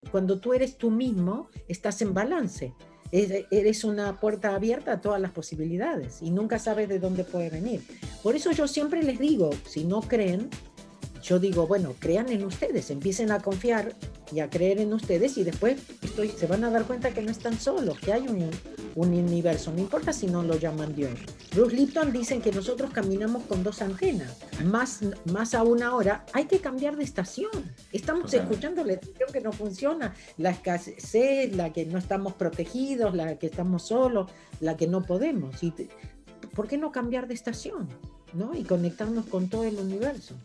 Cuando tú eres tú mismo, estás en balance. Eres una puerta abierta a todas las posibilidades y nunca sabes de dónde puede venir. Por eso yo siempre les digo, si no creen, yo digo, bueno, crean en ustedes, empiecen a confiar y a creer en ustedes y después se van a dar cuenta que no están solos, que hay un universo, no importa si no lo llaman Dios. Bruce Lipton dicen que nosotros caminamos con dos antenas, más aún ahora, hay que cambiar de estación. Estamos escuchando la estación que no funciona, la escasez, la que no estamos protegidos, la que estamos solos, la que no podemos. ¿Por qué no cambiar de estación? ¿No? Y conectarnos con todo el universo.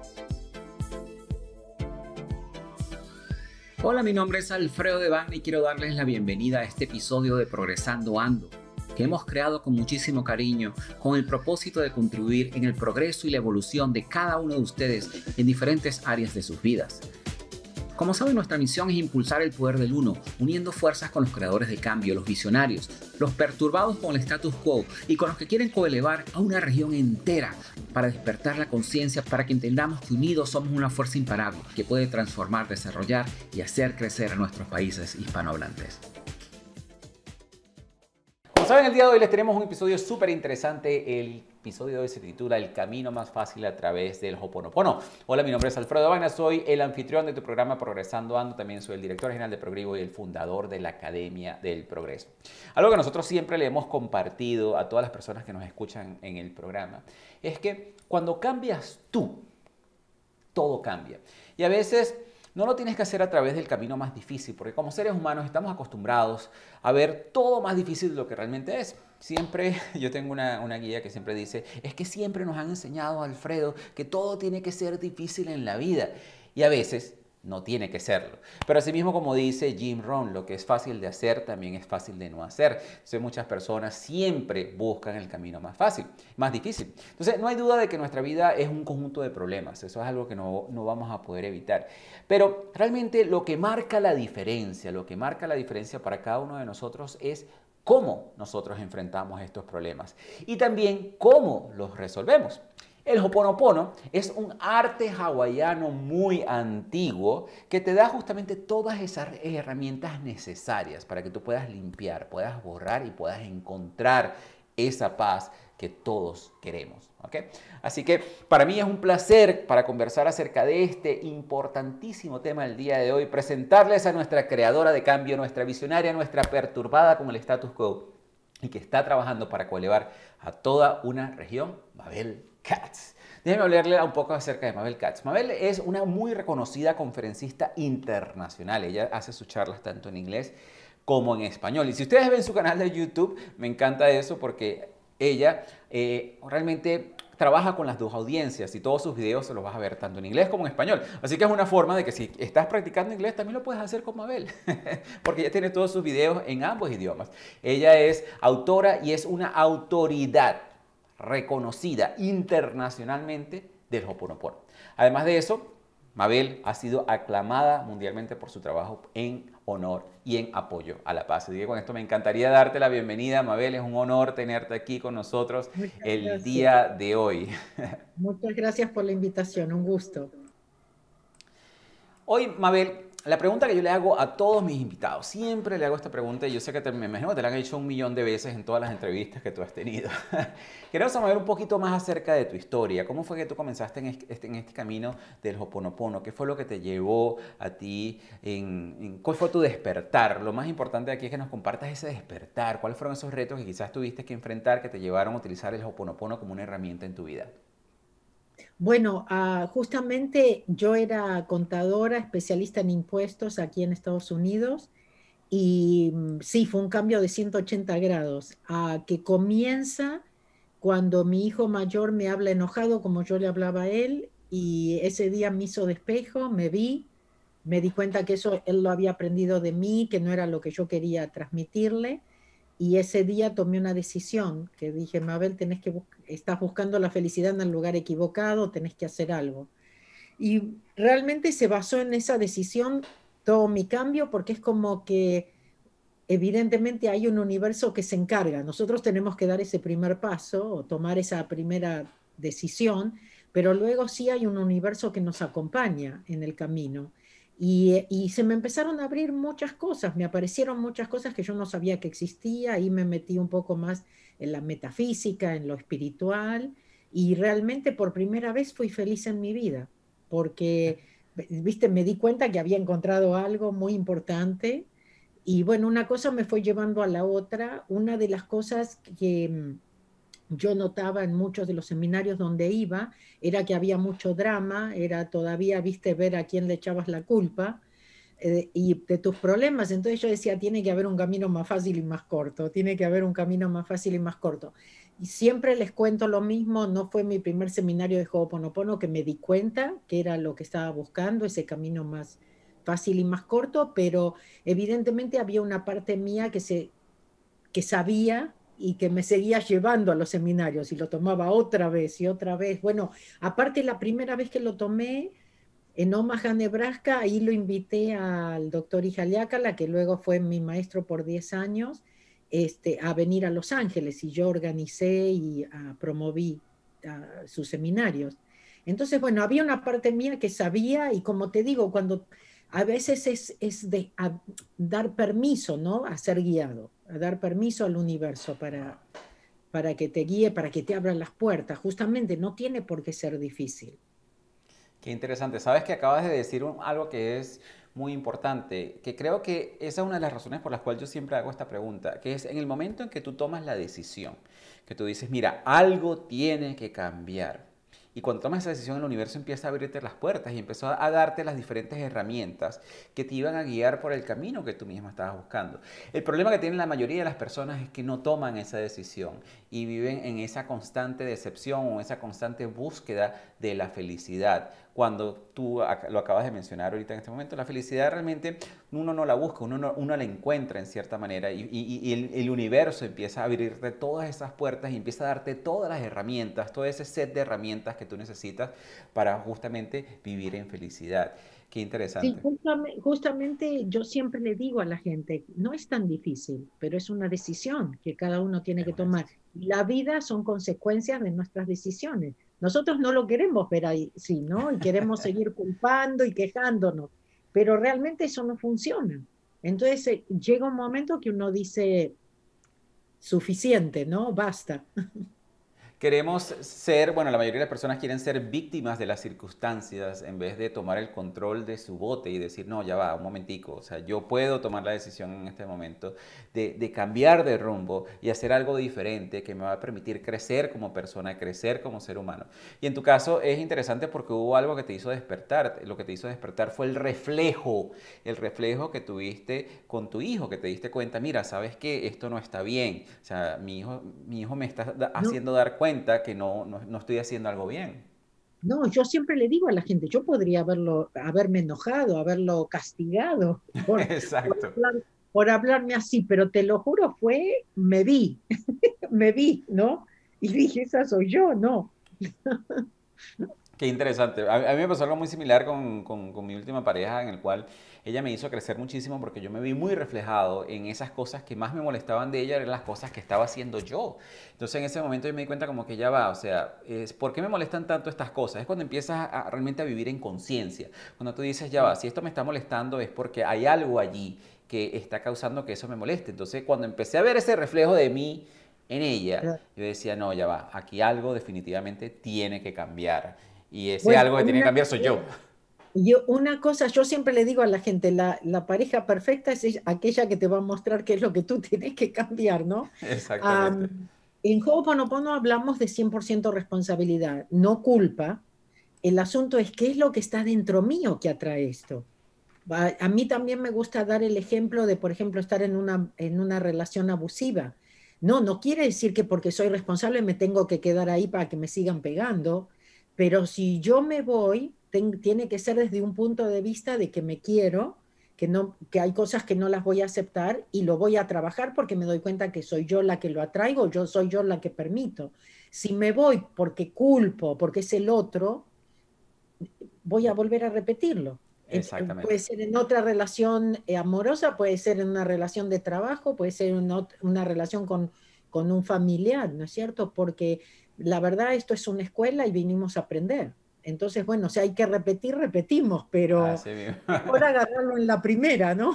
Hola, mi nombre es Alfredo Devane y quiero darles la bienvenida a este episodio de Progresando Ando, que hemos creado con muchísimo cariño con el propósito de contribuir en el progreso y la evolución de cada uno de ustedes en diferentes áreas de sus vidas. Como saben, nuestra misión es impulsar el poder del uno, uniendo fuerzas con los creadores de cambio, los visionarios, los perturbados con el status quo y con los que quieren coelevar a una región entera para despertar la conciencia, para que entendamos que unidos somos una fuerza imparable que puede transformar, desarrollar y hacer crecer a nuestros países hispanohablantes. Como saben, el día de hoy les tenemos un episodio súper interesante. El episodio de hoy se titula El camino más fácil a través del Ho'oponopono. Hola, mi nombre es Alfredo Devane, soy el anfitrión de tu programa Progresando Ando. También soy el director general de Progrivo y el fundador de la Academia del Progreso. Algo que nosotros siempre le hemos compartido a todas las personas que nos escuchan en el programa es que cuando cambias tú, todo cambia. Y a veces no lo tienes que hacer a través del camino más difícil, porque como seres humanos estamos acostumbrados a ver todo más difícil de lo que realmente es. Siempre, yo tengo una guía que siempre dice, es que siempre nos han enseñado, Alfredo, que todo tiene que ser difícil en la vida. Y a veces no tiene que serlo. Pero asimismo, como dice Jim Rohn, lo que es fácil de hacer también es fácil de no hacer. Entonces muchas personas siempre buscan el camino más fácil, más difícil. Entonces no hay duda de que nuestra vida es un conjunto de problemas. Eso es algo que no vamos a poder evitar. Pero realmente lo que marca la diferencia para cada uno de nosotros es cómo nosotros enfrentamos estos problemas y también cómo los resolvemos. El Ho'oponopono es un arte hawaiano muy antiguo que te da justamente todas esas herramientas necesarias para que tú puedas limpiar, puedas borrar y puedas encontrar esa paz que todos queremos. ¿Okay? Así que para mí es un placer para conversar acerca de este importantísimo tema del día de hoy, presentarles a nuestra creadora de cambio, nuestra visionaria, nuestra perturbada con el status quo y que está trabajando para coelevar a toda una región, Mabel Katz. Déjenme hablarle un poco acerca de Mabel Katz. Mabel es una muy reconocida conferencista internacional. Ella hace sus charlas tanto en inglés como en español. Y si ustedes ven su canal de YouTube, me encanta eso porque ella realmente trabaja con las dos audiencias y todos sus videos se los vas a ver tanto en inglés como en español. Así que es una forma de que si estás practicando inglés también lo puedes hacer con Mabel, porque ella tiene todos sus videos en ambos idiomas. Ella es autora y es una autoridad reconocida internacionalmente del Ho'oponopono. Además de eso, Mabel ha sido aclamada mundialmente por su trabajo en honor y en apoyo a la paz. Así que con esto me encantaría darte la bienvenida, Mabel. Es un honor tenerte aquí con nosotros el día de hoy. Muchas gracias por la invitación, un gusto. Hoy, Mabel, la pregunta que yo le hago a todos mis invitados, siempre le hago esta pregunta y yo sé que me imagino que te la han hecho 1.000.000 de veces en todas las entrevistas que tú has tenido. Queremos saber un poquito más acerca de tu historia. ¿Cómo fue que tú comenzaste en este camino del Ho'oponopono? ¿Qué fue lo que te llevó a ti? ¿Cuál fue tu despertar? Lo más importante aquí es que nos compartas ese despertar. ¿Cuáles fueron esos retos que quizás tuviste que enfrentar que te llevaron a utilizar el Ho'oponopono como una herramienta en tu vida? Bueno, justamente yo era contadora, especialista en impuestos aquí en Estados Unidos y sí, fue un cambio de 180 grados, que comienza cuando mi hijo mayor me habla enojado como yo le hablaba a él y ese día me hizo despejo, me vi, me di cuenta que eso él lo había aprendido de mí, que no era lo que yo quería transmitirle. Y ese día tomé una decisión que dije, Mabel, estás buscando la felicidad en el lugar equivocado, tenés que hacer algo. Y realmente se basó en esa decisión todo mi cambio, porque es como que evidentemente hay un universo que se encarga. Nosotros tenemos que dar ese primer paso o tomar esa primera decisión, pero luego sí hay un universo que nos acompaña en el camino. Y se me empezaron a abrir muchas cosas, me aparecieron muchas cosas que yo no sabía que existía, ahí me metí un poco más en la metafísica, en lo espiritual, y realmente por primera vez fui feliz en mi vida, porque, viste, me di cuenta que había encontrado algo muy importante, y bueno, una cosa me fue llevando a la otra. Una de las cosas que yo notaba en muchos de los seminarios donde iba era que había mucho drama, era todavía, viste, ver a quién le echabas la culpa y de tus problemas. Entonces yo decía, tiene que haber un camino más fácil y más corto, tiene que haber un camino más fácil y más corto. Y siempre les cuento lo mismo, no fue mi primer seminario de Ho'oponopono que me di cuenta que era lo que estaba buscando, ese camino más fácil y más corto, pero evidentemente había una parte mía que sabía y que me seguía llevando a los seminarios y lo tomaba otra vez y otra vez. Bueno, aparte la primera vez que lo tomé en Omaha, Nebraska, ahí lo invité al doctor Ijaliácala, que luego fue mi maestro por 10 años, a venir a Los Ángeles y yo organicé y promoví sus seminarios. Entonces, bueno, había una parte mía que sabía y como te digo, cuando a veces es de dar permiso, ¿no? A ser guiado, a dar permiso al universo para que te guíe, para que te abra las puertas. Justamente no tiene por qué ser difícil. Qué interesante. Sabes que acabas de decir algo que es muy importante, que creo que esa es una de las razones por las cuales yo siempre hago esta pregunta, que es en el momento en que tú tomas la decisión, que tú dices, mira, algo tiene que cambiar. Y cuando tomas esa decisión, el universo empieza a abrirte las puertas y empezó a darte las diferentes herramientas que te iban a guiar por el camino que tú mismo estabas buscando. El problema que tienen la mayoría de las personas es que no toman esa decisión y viven en esa constante decepción o esa constante búsqueda de la felicidad. Cuando tú lo acabas de mencionar ahorita en este momento, la felicidad realmente uno no la busca, uno la encuentra en cierta manera y el universo empieza a abrirte todas esas puertas y empieza a darte todas las herramientas, todo ese set de herramientas que tú necesitas para justamente vivir en felicidad. Qué Sí, interesante. justamente yo siempre le digo a la gente, no es tan difícil, pero es una decisión que cada uno tiene Es que una tomar. decisión. La vida son consecuencias de nuestras decisiones. Nosotros no lo queremos ver ahí, sí, ¿no? Y queremos seguir culpando y quejándonos, pero realmente eso no funciona. Entonces llega un momento que uno dice, suficiente, ¿no? Basta. Queremos ser, bueno, la mayoría de las personas quieren ser víctimas de las circunstancias en vez de tomar el control de su bote y decir, no, ya va, un momentico, o sea, yo puedo tomar la decisión en este momento de cambiar de rumbo y hacer algo diferente que me va a permitir crecer como persona, crecer como ser humano. Y en tu caso es interesante porque hubo algo que te hizo despertar. Lo que te hizo despertar fue el reflejo que tuviste con tu hijo, que te diste cuenta, mira, sabes que esto no está bien. O sea, mi hijo me está No, haciendo dar cuenta que no estoy haciendo algo bien. no, yo siempre le digo a la gente, yo podría haberme enojado, haberlo castigado por Exacto. por hablarme así, pero te lo juro, me vi, me vi, ¿no? Y dije, esa soy yo, ¿no? Qué interesante. A mí me pasó algo muy similar con mi última pareja, en el cual ella me hizo crecer muchísimo porque yo me vi muy reflejado en esas cosas que más me molestaban de ella, eran las cosas que estaba haciendo yo. Entonces en ese momento yo me di cuenta como que ya va, o sea, ¿por qué me molestan tanto estas cosas? Es cuando empiezas realmente a vivir en conciencia. Cuando tú dices, ya va, si esto me está molestando es porque hay algo allí que está causando que eso me moleste. Entonces cuando empecé a ver ese reflejo de mí en ella, Claro. yo decía, no, ya va, aquí algo definitivamente tiene que cambiar. Y ese Bueno, algo que tiene que cambiar soy yo. una cosa, yo siempre le digo a la gente, la pareja perfecta es aquella que te va a mostrar qué es lo que tú tienes que cambiar, ¿no? Exactamente. Am, en Ho'oponopono hablamos de 100% responsabilidad, no culpa. El asunto es qué es lo que está dentro mío que atrae esto. A mí también me gusta dar el ejemplo de, por ejemplo, estar en una relación abusiva. No, no quiere decir que porque soy responsable me tengo que quedar ahí para que me sigan pegando, pero si yo me voy, tiene que ser desde un punto de vista de que me quiero, que, no, que hay cosas que no las voy a aceptar y lo voy a trabajar porque me doy cuenta que soy yo la que lo atraigo, yo soy yo la que permito. Si me voy porque culpo, porque es el otro, voy a volver a repetirlo. Puede Exactamente. ser en otra relación amorosa, puede ser en una relación de trabajo, puede ser en una relación con un familiar, ¿no es cierto? Porque la verdad esto es una escuela y vinimos a aprender. Entonces, bueno, si hay que repetir, repetimos, pero Así mismo. mejor agarrarlo en la primera, ¿no?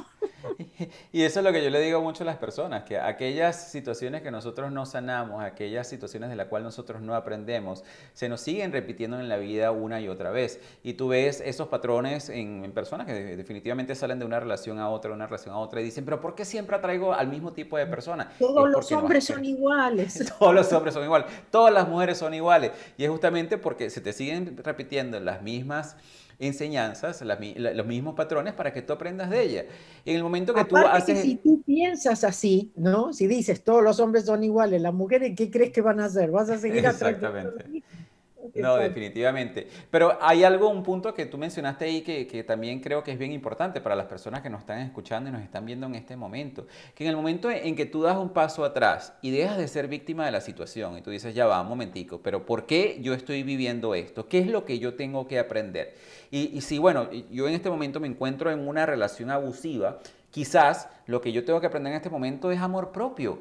Y eso es lo que yo le digo mucho a las personas, que aquellas situaciones que nosotros no sanamos, aquellas situaciones de las cuales nosotros no aprendemos, se nos siguen repitiendo en la vida una y otra vez. Y tú ves esos patrones en personas que definitivamente salen de una relación a otra, y dicen, pero ¿por qué siempre atraigo al mismo tipo de persona? Es Todos los porque no hombres son aprendes. iguales. Todos los hombres son iguales, todas las mujeres son iguales. Y es justamente porque se te siguen repitiendo las mismas enseñanzas, los mismos patrones para que tú aprendas de ellas. En el momento que tú Aparte que haces... si tú piensas así, ¿no? Si dices todos los hombres son iguales, las mujeres, ¿qué crees que van a hacer? ¿Vas a seguir atrayendo lo Exactamente. mismo? No, Exacto. definitivamente. Pero hay algo, un punto que tú mencionaste ahí que también creo que es bien importante para las personas que nos están escuchando y nos están viendo en este momento. Que en el momento en que tú das un paso atrás y dejas de ser víctima de la situación y tú dices, ya va, un momentico, pero ¿por qué yo estoy viviendo esto? ¿Qué es lo que yo tengo que aprender? Y si, bueno, yo en este momento me encuentro en una relación abusiva, quizás lo que yo tengo que aprender en este momento es amor propio,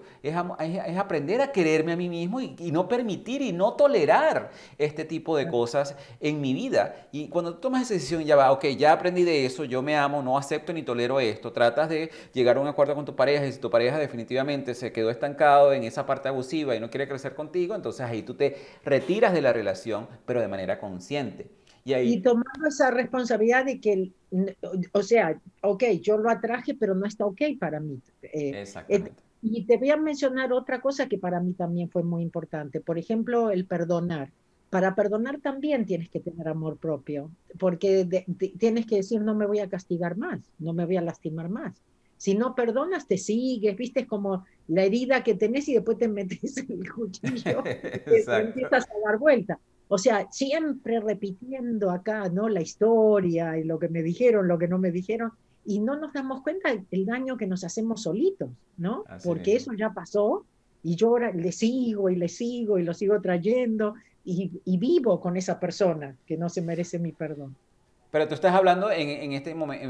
es aprender a quererme a mí mismo y no permitir y no tolerar este tipo de cosas en mi vida. Y cuando tú tomas esa decisión, ya va, ok, ya aprendí de eso, yo me amo, no acepto ni tolero esto, tratas de llegar a un acuerdo con tu pareja y si tu pareja definitivamente se quedó estancado en esa parte abusiva y no quiere crecer contigo, entonces ahí tú te retiras de la relación, pero de manera consciente. Y Y ahí, tomando esa responsabilidad de que, o sea, ok, yo lo atraje, pero no está ok para mí. exactamente. Y te voy a mencionar otra cosa que para mí también fue muy importante. Por ejemplo, el perdonar. Para perdonar también tienes que tener amor propio, porque tienes que decir, no me voy a castigar más, no me voy a lastimar más. Si no perdonas, te sigues, viste, es como la herida que tenés y después te metes el cuchillo y Exacto. empiezas a dar vuelta. O sea, siempre repitiendo acá, ¿no? La historia y lo que me dijeron, lo que no me dijeron, y no nos damos cuenta del daño que nos hacemos solitos, ¿no? Así Porque mismo. eso ya pasó y yo ahora le sigo y le sigo y lo sigo trayendo y vivo con esa persona que no se merece mi perdón. Pero tú estás hablando en este momento,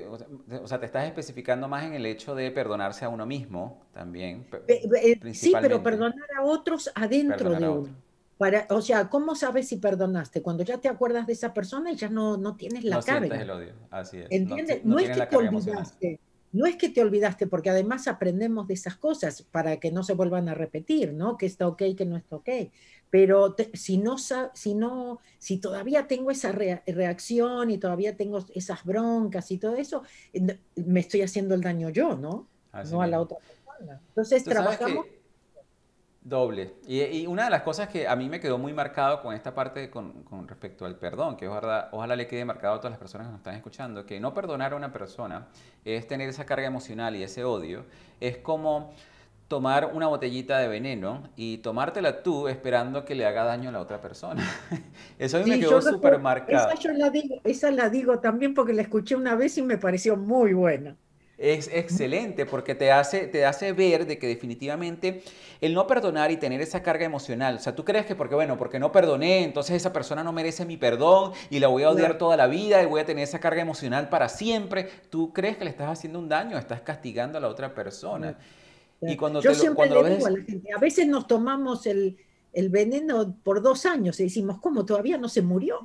o sea, te estás especificando más en el hecho de perdonarse a uno mismo también, Sí, pero principalmente, perdonar a otros adentro perdonar de a otro. uno. O sea, ¿cómo sabes si perdonaste? Cuando ya te acuerdas de esa persona y ya no tienes No la sientes carga. el odio, así es, no, ¿Entiendes? no No es tienes que la te carga emocional. olvidaste, no es que te olvidaste, porque además aprendemos de esas cosas para que no se vuelvan a repetir, ¿no? Que está ok, que no está ok. Pero si no, si todavía tengo esa reacción y todavía tengo esas broncas y todo eso, me estoy haciendo el daño yo, ¿no? Así No a la mismo. otra persona. Entonces Tú sabes trabajamos. que doble. Y una de las cosas que a mí me quedó muy marcado con esta parte con respecto al perdón, que ojalá, ojalá le quede marcado a todas las personas que nos están escuchando, que no perdonar a una persona es tener esa carga emocional y ese odio, es como tomar una botellita de veneno y tomártela tú esperando que le haga daño a la otra persona. Eso a mí me Sí, yo quedó súper recuerdo, marcado. esa la digo también porque la escuché una vez y me pareció muy buena. Es excelente porque te hace ver de que definitivamente el no perdonar y tener esa carga emocional, o sea, tú crees que porque, bueno, porque no perdoné, entonces esa persona no merece mi perdón y la voy a odiar Claro. toda la vida y voy a tener esa carga emocional para siempre. Tú crees que le estás haciendo un daño, estás castigando a la otra persona. Y cuando, Yo siempre cuando lo le digo a ves la gente, a veces nos tomamos el veneno por 2 años y decimos, ¿cómo todavía no se murió?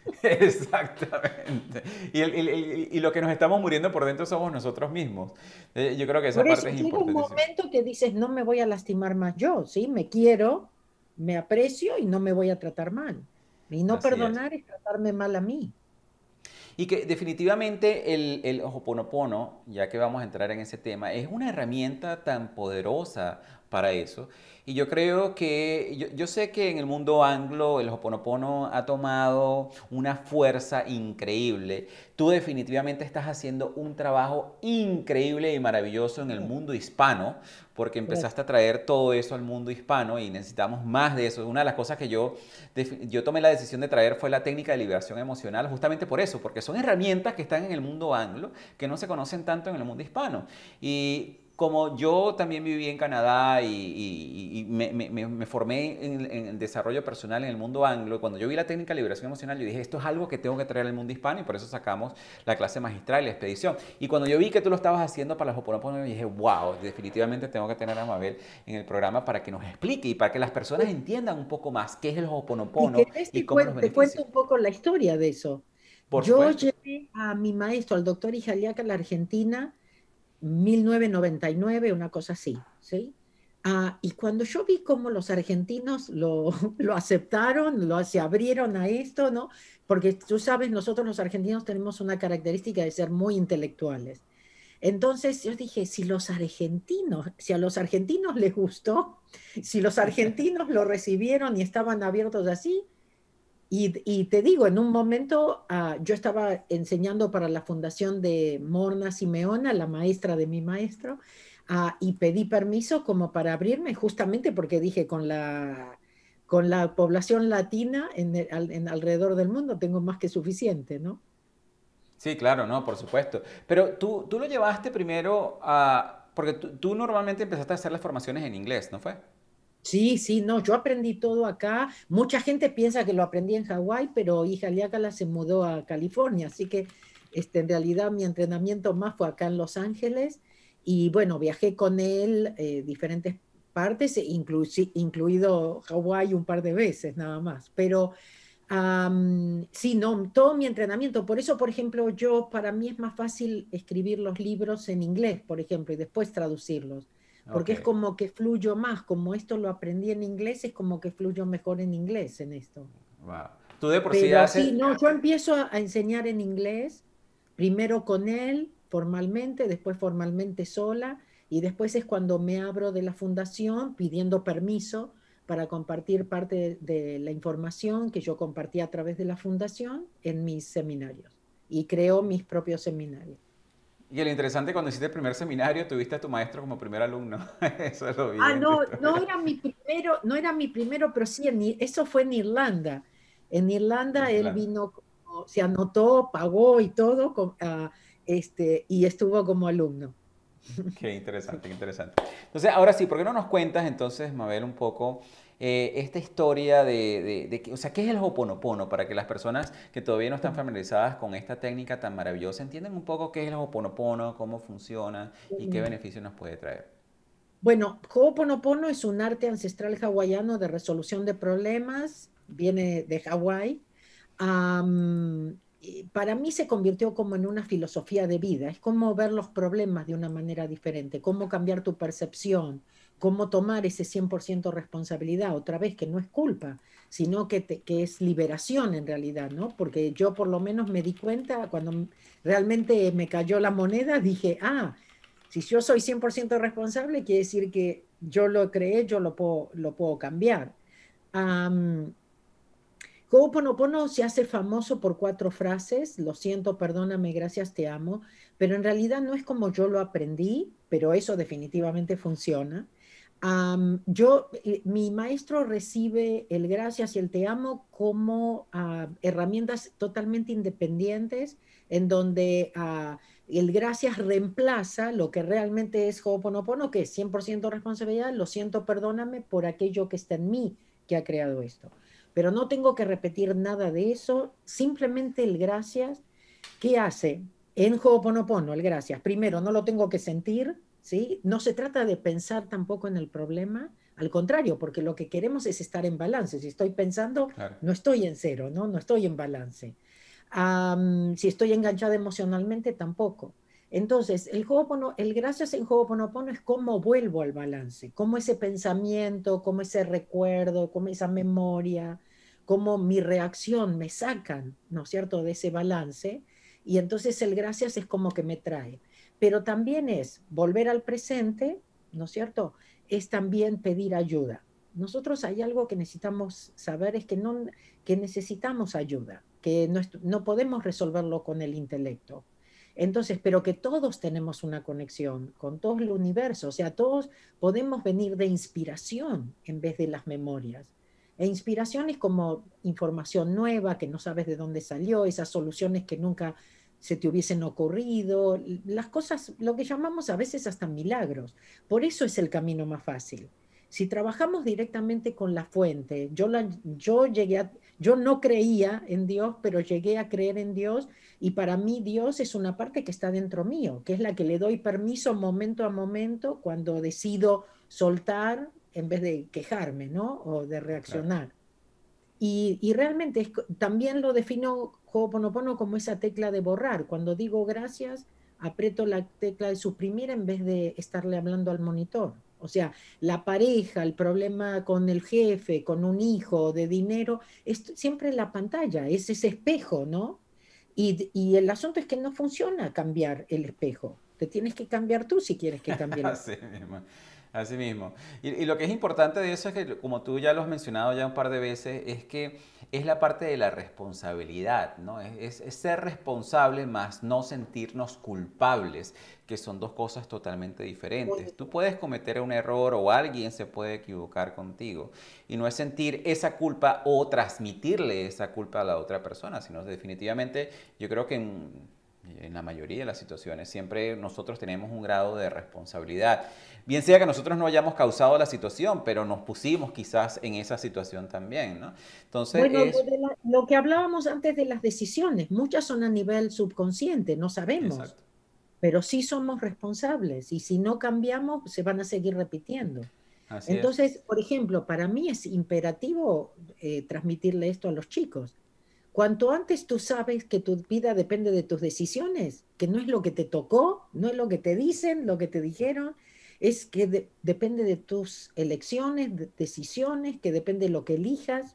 exactamente. Y lo que nos estamos muriendo por dentro somos nosotros mismos. Yo creo que esa Por eso parte es llega un importantísima. momento que dices, no me voy a lastimar más yo, ¿sí? Me quiero, me aprecio y no me voy a tratar mal. Y no Así es. perdonar es tratarme mal a mí. Y que definitivamente el Ho'oponopono, ya que vamos a entrar en ese tema, es una herramienta tan poderosa para eso. Y yo creo que, yo sé que en el mundo anglo el Ho'oponopono ha tomado una fuerza increíble. Tú definitivamente estás haciendo un trabajo increíble y maravilloso en el mundo hispano, porque Gracias. empezaste a traer todo eso al mundo hispano y necesitamos más de eso. Una de las cosas que yo tomé la decisión de traer fue la técnica de liberación emocional, justamente por eso, porque son herramientas que están en el mundo anglo, que no se conocen tanto en el mundo hispano. Y como yo también viví en Canadá y me formé en el desarrollo personal en el mundo anglo, cuando yo vi la técnica de liberación emocional, yo dije, esto es algo que tengo que traer al mundo hispano y por eso sacamos la clase magistral y la expedición. Y cuando yo vi que tú lo estabas haciendo para las Ho'oponopono, dije, wow, definitivamente tengo que tener a Mabel en el programa para que nos explique y para que las personas entiendan un poco más qué es el Si Ho'oponopono querés, y cómo los te beneficia. cuento un poco la historia de eso. Por Yo supuesto. llevé a mi maestro, al doctor Ijaliaca, a la Argentina, 1999, una cosa así, ¿sí? Y cuando yo vi cómo los argentinos lo aceptaron, se abrieron a esto, ¿no? Porque tú sabes, nosotros los argentinos tenemos una característica de ser muy intelectuales. Entonces yo dije, si a los argentinos les gustó, si los argentinos lo recibieron y estaban abiertos así, y te digo, en un momento yo estaba enseñando para la fundación de Morna Simeona, la maestra de mi maestro, y pedí permiso como para abrirme, justamente porque dije, con la población latina alrededor del mundo tengo más que suficiente, ¿no? Sí, claro, no, por supuesto. Pero tú lo llevaste primero a... Porque tú normalmente empezaste a hacer las formaciones en inglés, ¿no fue? Sí, sí, no, yo aprendí todo acá. Mucha gente piensa que lo aprendí en Hawái, pero hija Liácala se mudó a California, así que en realidad mi entrenamiento más fue acá en Los Ángeles y bueno, viajé con él diferentes partes, incluido Hawái un par de veces nada más, pero sí, no, todo mi entrenamiento, por eso, por ejemplo, para mí es más fácil escribir los libros en inglés, por ejemplo, y después traducirlos Ok, porque es como que fluyo más, como esto lo aprendí en inglés, es como que fluyo mejor en inglés en esto. wow. Tú de por sí Pero haces... sí, no, yo empiezo a enseñar en inglés, primero con él formalmente, después formalmente sola, y después es cuando me abro de la fundación pidiendo permiso para compartir parte de la información que yo compartí a través de la fundación en mis seminarios. Y creo mis propios seminarios. Y lo interesante, cuando hiciste el primer seminario, tuviste a tu maestro como primer alumno. Eso lo vi en tu No, no historia. era mi primero, no era mi primero, pero sí, eso fue en Irlanda. En Irlanda él Irlanda. vino, se anotó, pagó y todo, y estuvo como alumno. Qué Sí. interesante, qué interesante. Entonces, ahora sí, ¿por qué no nos cuentas entonces, Mabel, un poco esta historia o sea, qué es el Ho'oponopono para que las personas que todavía no están familiarizadas con esta técnica tan maravillosa entiendan un poco qué es el Ho'oponopono, cómo funciona y qué beneficio nos puede traer? Bueno, Ho'oponopono es un arte ancestral hawaiano de resolución de problemas, viene de Hawái. Y para mí se convirtió como en una filosofía de vida, es como ver los problemas de una manera diferente, cómo cambiar tu percepción, cómo tomar ese 100% responsabilidad, otra vez que no es culpa, sino que es liberación en realidad, ¿no? Porque yo por lo menos me di cuenta cuando realmente me cayó la moneda, dije, si yo soy 100% responsable, quiere decir que yo lo creé, yo lo puedo cambiar. Um, Ho'oponopono se hace famoso por cuatro frases, lo siento, perdóname, gracias, te amo, pero en realidad no es como yo lo aprendí, pero eso definitivamente funciona. Mi maestro recibe el gracias y el te amo como herramientas totalmente independientes, en donde el gracias reemplaza lo que realmente es Ho'oponopono, que es 100% responsabilidad, lo siento, perdóname por aquello que está en mí que ha creado esto, pero no tengo que repetir nada de eso, simplemente el gracias. ¿Qué hace? En Ho'oponopono, el gracias. Primero, no lo tengo que sentir, ¿sí? No se trata de pensar tampoco en el problema, al contrario, porque lo que queremos es estar en balance. Si estoy pensando, Claro. no estoy en cero, ¿no? No estoy en balance. Si estoy enganchada emocionalmente, tampoco. Entonces, el gracias en Ho'oponopono es cómo vuelvo al balance, cómo ese pensamiento, cómo ese recuerdo, cómo esa memoria, cómo mi reacción me sacan, ¿no es cierto?, de ese balance. Y entonces el gracias es como que me trae. Pero también es volver al presente, ¿no es cierto? Es también pedir ayuda. Nosotros hay algo que necesitamos saber, es que necesitamos ayuda, que no podemos resolverlo con el intelecto. Entonces, pero que todos tenemos una conexión con todo el universo, o sea, todos podemos venir de inspiración en vez de las memorias. E inspiración es como información nueva que no sabes de dónde salió, esas soluciones que nunca se te hubiesen ocurrido, las cosas, lo que llamamos a veces hasta milagros. Por eso es el camino más fácil. Si trabajamos directamente con la fuente, yo no creía en Dios, pero llegué a creer en Dios y para mí Dios es una parte que está dentro mío, que es la que le doy permiso momento a momento cuando decido soltar en vez de quejarme, ¿no? O de Claro. reaccionar. Y realmente también lo defino Ho'oponopono como esa tecla de borrar. Cuando digo gracias, aprieto la tecla de suprimir en vez de estarle hablando al monitor. O sea, la pareja, el problema con el jefe, con un hijo, de dinero, es siempre la pantalla, es ese espejo, ¿no? Y el asunto es que no funciona cambiar el espejo. Te tienes que cambiar tú si quieres que cambie el espejo. Así mismo. Así mismo. Y lo que es importante de eso es que, como tú ya lo has mencionado ya un par de veces, es que es la parte de la responsabilidad, ¿no? Es ser responsable más no sentirnos culpables, que son dos cosas totalmente diferentes. Tú puedes cometer un error o alguien se puede equivocar contigo y no es sentir esa culpa o transmitirle esa culpa a la otra persona, sino definitivamente yo creo que en la mayoría de las situaciones siempre nosotros tenemos un grado de responsabilidad. Bien sea que nosotros no hayamos causado la situación, pero nos pusimos quizás en esa situación también, ¿no? Entonces Bueno, es... lo que hablábamos antes de las decisiones, muchas son a nivel subconsciente, no sabemos, Exacto. pero sí somos responsables y si no cambiamos se van a seguir repitiendo. Así es. Entonces, por ejemplo, para mí es imperativo transmitirle esto a los chicos. Cuanto antes tú sabes que tu vida depende de tus decisiones, que no es lo que te tocó, no es lo que te dicen, lo que te dijeron, es que depende de tus elecciones, decisiones, que depende de lo que elijas.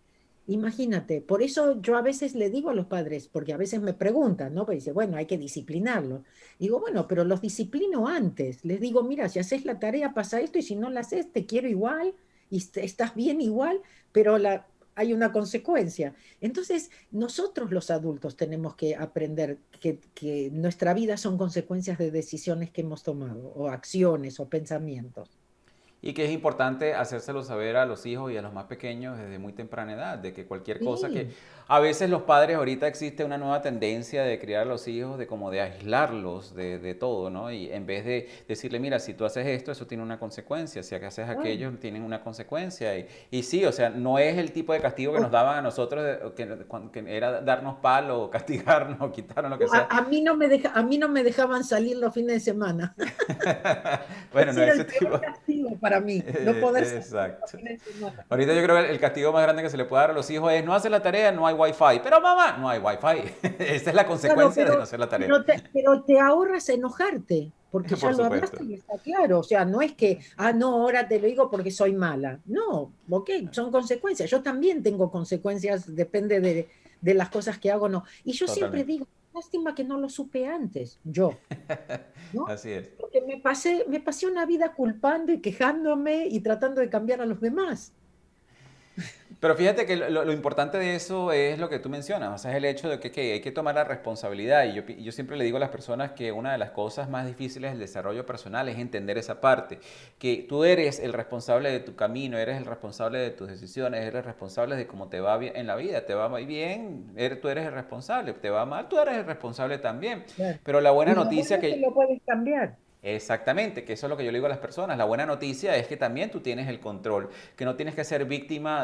Imagínate, por eso yo a veces le digo a los padres, porque a veces me preguntan, ¿no? Pues dice, bueno, hay que disciplinarlo. Digo, bueno, pero los disciplino antes. Les digo, mira, si haces la tarea pasa esto y si no la haces te quiero igual y estás bien igual, pero hay una consecuencia. Entonces, nosotros los adultos tenemos que aprender que nuestra vida son consecuencias de decisiones que hemos tomado, o acciones o pensamientos. Y que es importante hacérselo saber a los hijos y a los más pequeños desde muy temprana edad, de que cualquier cosa que Sí. a veces los padres, ahorita existe una nueva tendencia de criar a los hijos, de como de aislarlos de todo, ¿no? Y en vez de decirle, mira, si tú haces esto, eso tiene una consecuencia, si haces Claro. aquello, tienen una consecuencia. Y sí, o sea, no es el tipo de castigo que nos daban a nosotros, que era darnos palo, o castigarnos, o quitarnos lo que sea. A mí no me dejaban salir los fines de semana. Bueno, no Ese era ese el peor tipo. castigo para mí, no poder salir los Exacto. fines de semana. Ahorita yo creo que el castigo más grande que se le puede dar a los hijos es no hacer la tarea, no hay wifi. Pero mamá, no hay wifi. Esa es la Claro, consecuencia de no hacer la tarea. pero te ahorras enojarte, porque ya Por lo supuesto. hablaste y está claro. O sea, no es que, no, ahora te lo digo porque soy mala. No, ok, son consecuencias. Yo también tengo consecuencias, depende de las cosas que hago o no. Y yo siempre Totalmente. digo, lástima que no lo supe antes, yo, ¿no? Así es. Porque me pasé una vida culpando y quejándome y tratando de cambiar a los demás. Pero fíjate que lo importante de eso es lo que tú mencionas, o sea, es el hecho de que hay que tomar la responsabilidad. Y yo siempre le digo a las personas que una de las cosas más difíciles del desarrollo personal es entender esa parte, que tú eres el responsable de tu camino, eres el responsable de tus decisiones, eres el responsable de cómo te va bien en la vida. Te va bien, tú eres el responsable, te va mal, tú eres el responsable también. Claro. Pero la buena Y lo bueno noticia es que que lo puedes cambiar. exactamente, que eso es lo que yo le digo a las personas. La buena noticia es que también tú tienes el control, que no tienes que ser víctima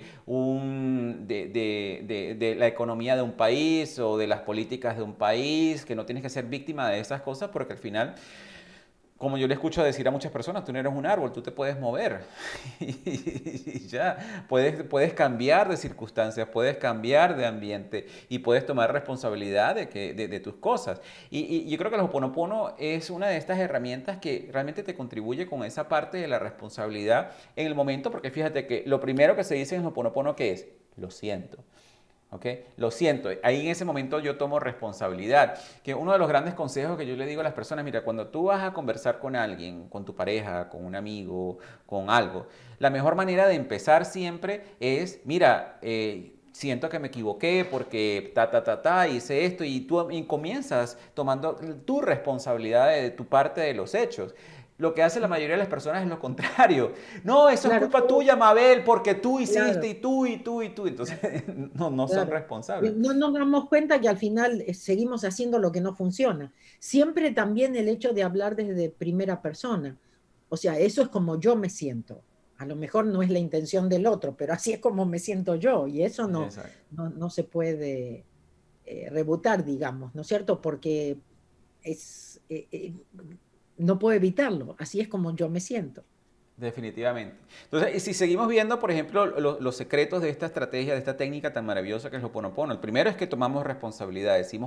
de la economía de un país o de las políticas de un país, que no tienes que ser víctima de esas cosas porque al final como yo le escucho decir a muchas personas, tú no eres un árbol, tú te puedes mover. Y ya, puedes cambiar de circunstancias, puedes cambiar de ambiente y puedes tomar responsabilidad de tus cosas. Y yo creo que el Ho'oponopono es una de estas herramientas que realmente te contribuye con esa parte de la responsabilidad en el momento, porque fíjate que lo primero que se dice en el Ho'oponopono, ¿qué es? Lo siento. ¿Ok? Lo siento, ahí en ese momento yo tomo responsabilidad. Que uno de los grandes consejos que yo le digo a las personas, mira, cuando tú vas a conversar con alguien, con tu pareja, con un amigo, con algo, la mejor manera de empezar siempre es, mira, siento que me equivoqué porque hice esto y tú y comienzas tomando tu responsabilidad de tu parte de los hechos. Lo que hace la mayoría de las personas es lo contrario. No, eso es Claro, culpa tuya, Mabel, porque tú hiciste claro, y tú y tú y tú. Entonces, no son claro. responsables. No nos damos cuenta que al final seguimos haciendo lo que no funciona. Siempre también el hecho de hablar desde primera persona. O sea, eso es como yo me siento. A lo mejor no es la intención del otro, pero así es como me siento yo. Y eso Exacto. no se puede rebutar, digamos, ¿no es cierto? Porque es, no puedo evitarlo. Así es como yo me siento. Definitivamente. Entonces, y si seguimos viendo, por ejemplo, los secretos de esta estrategia, de esta técnica tan maravillosa que es el Ho'oponopono. El primero es que tomamos responsabilidad, decimos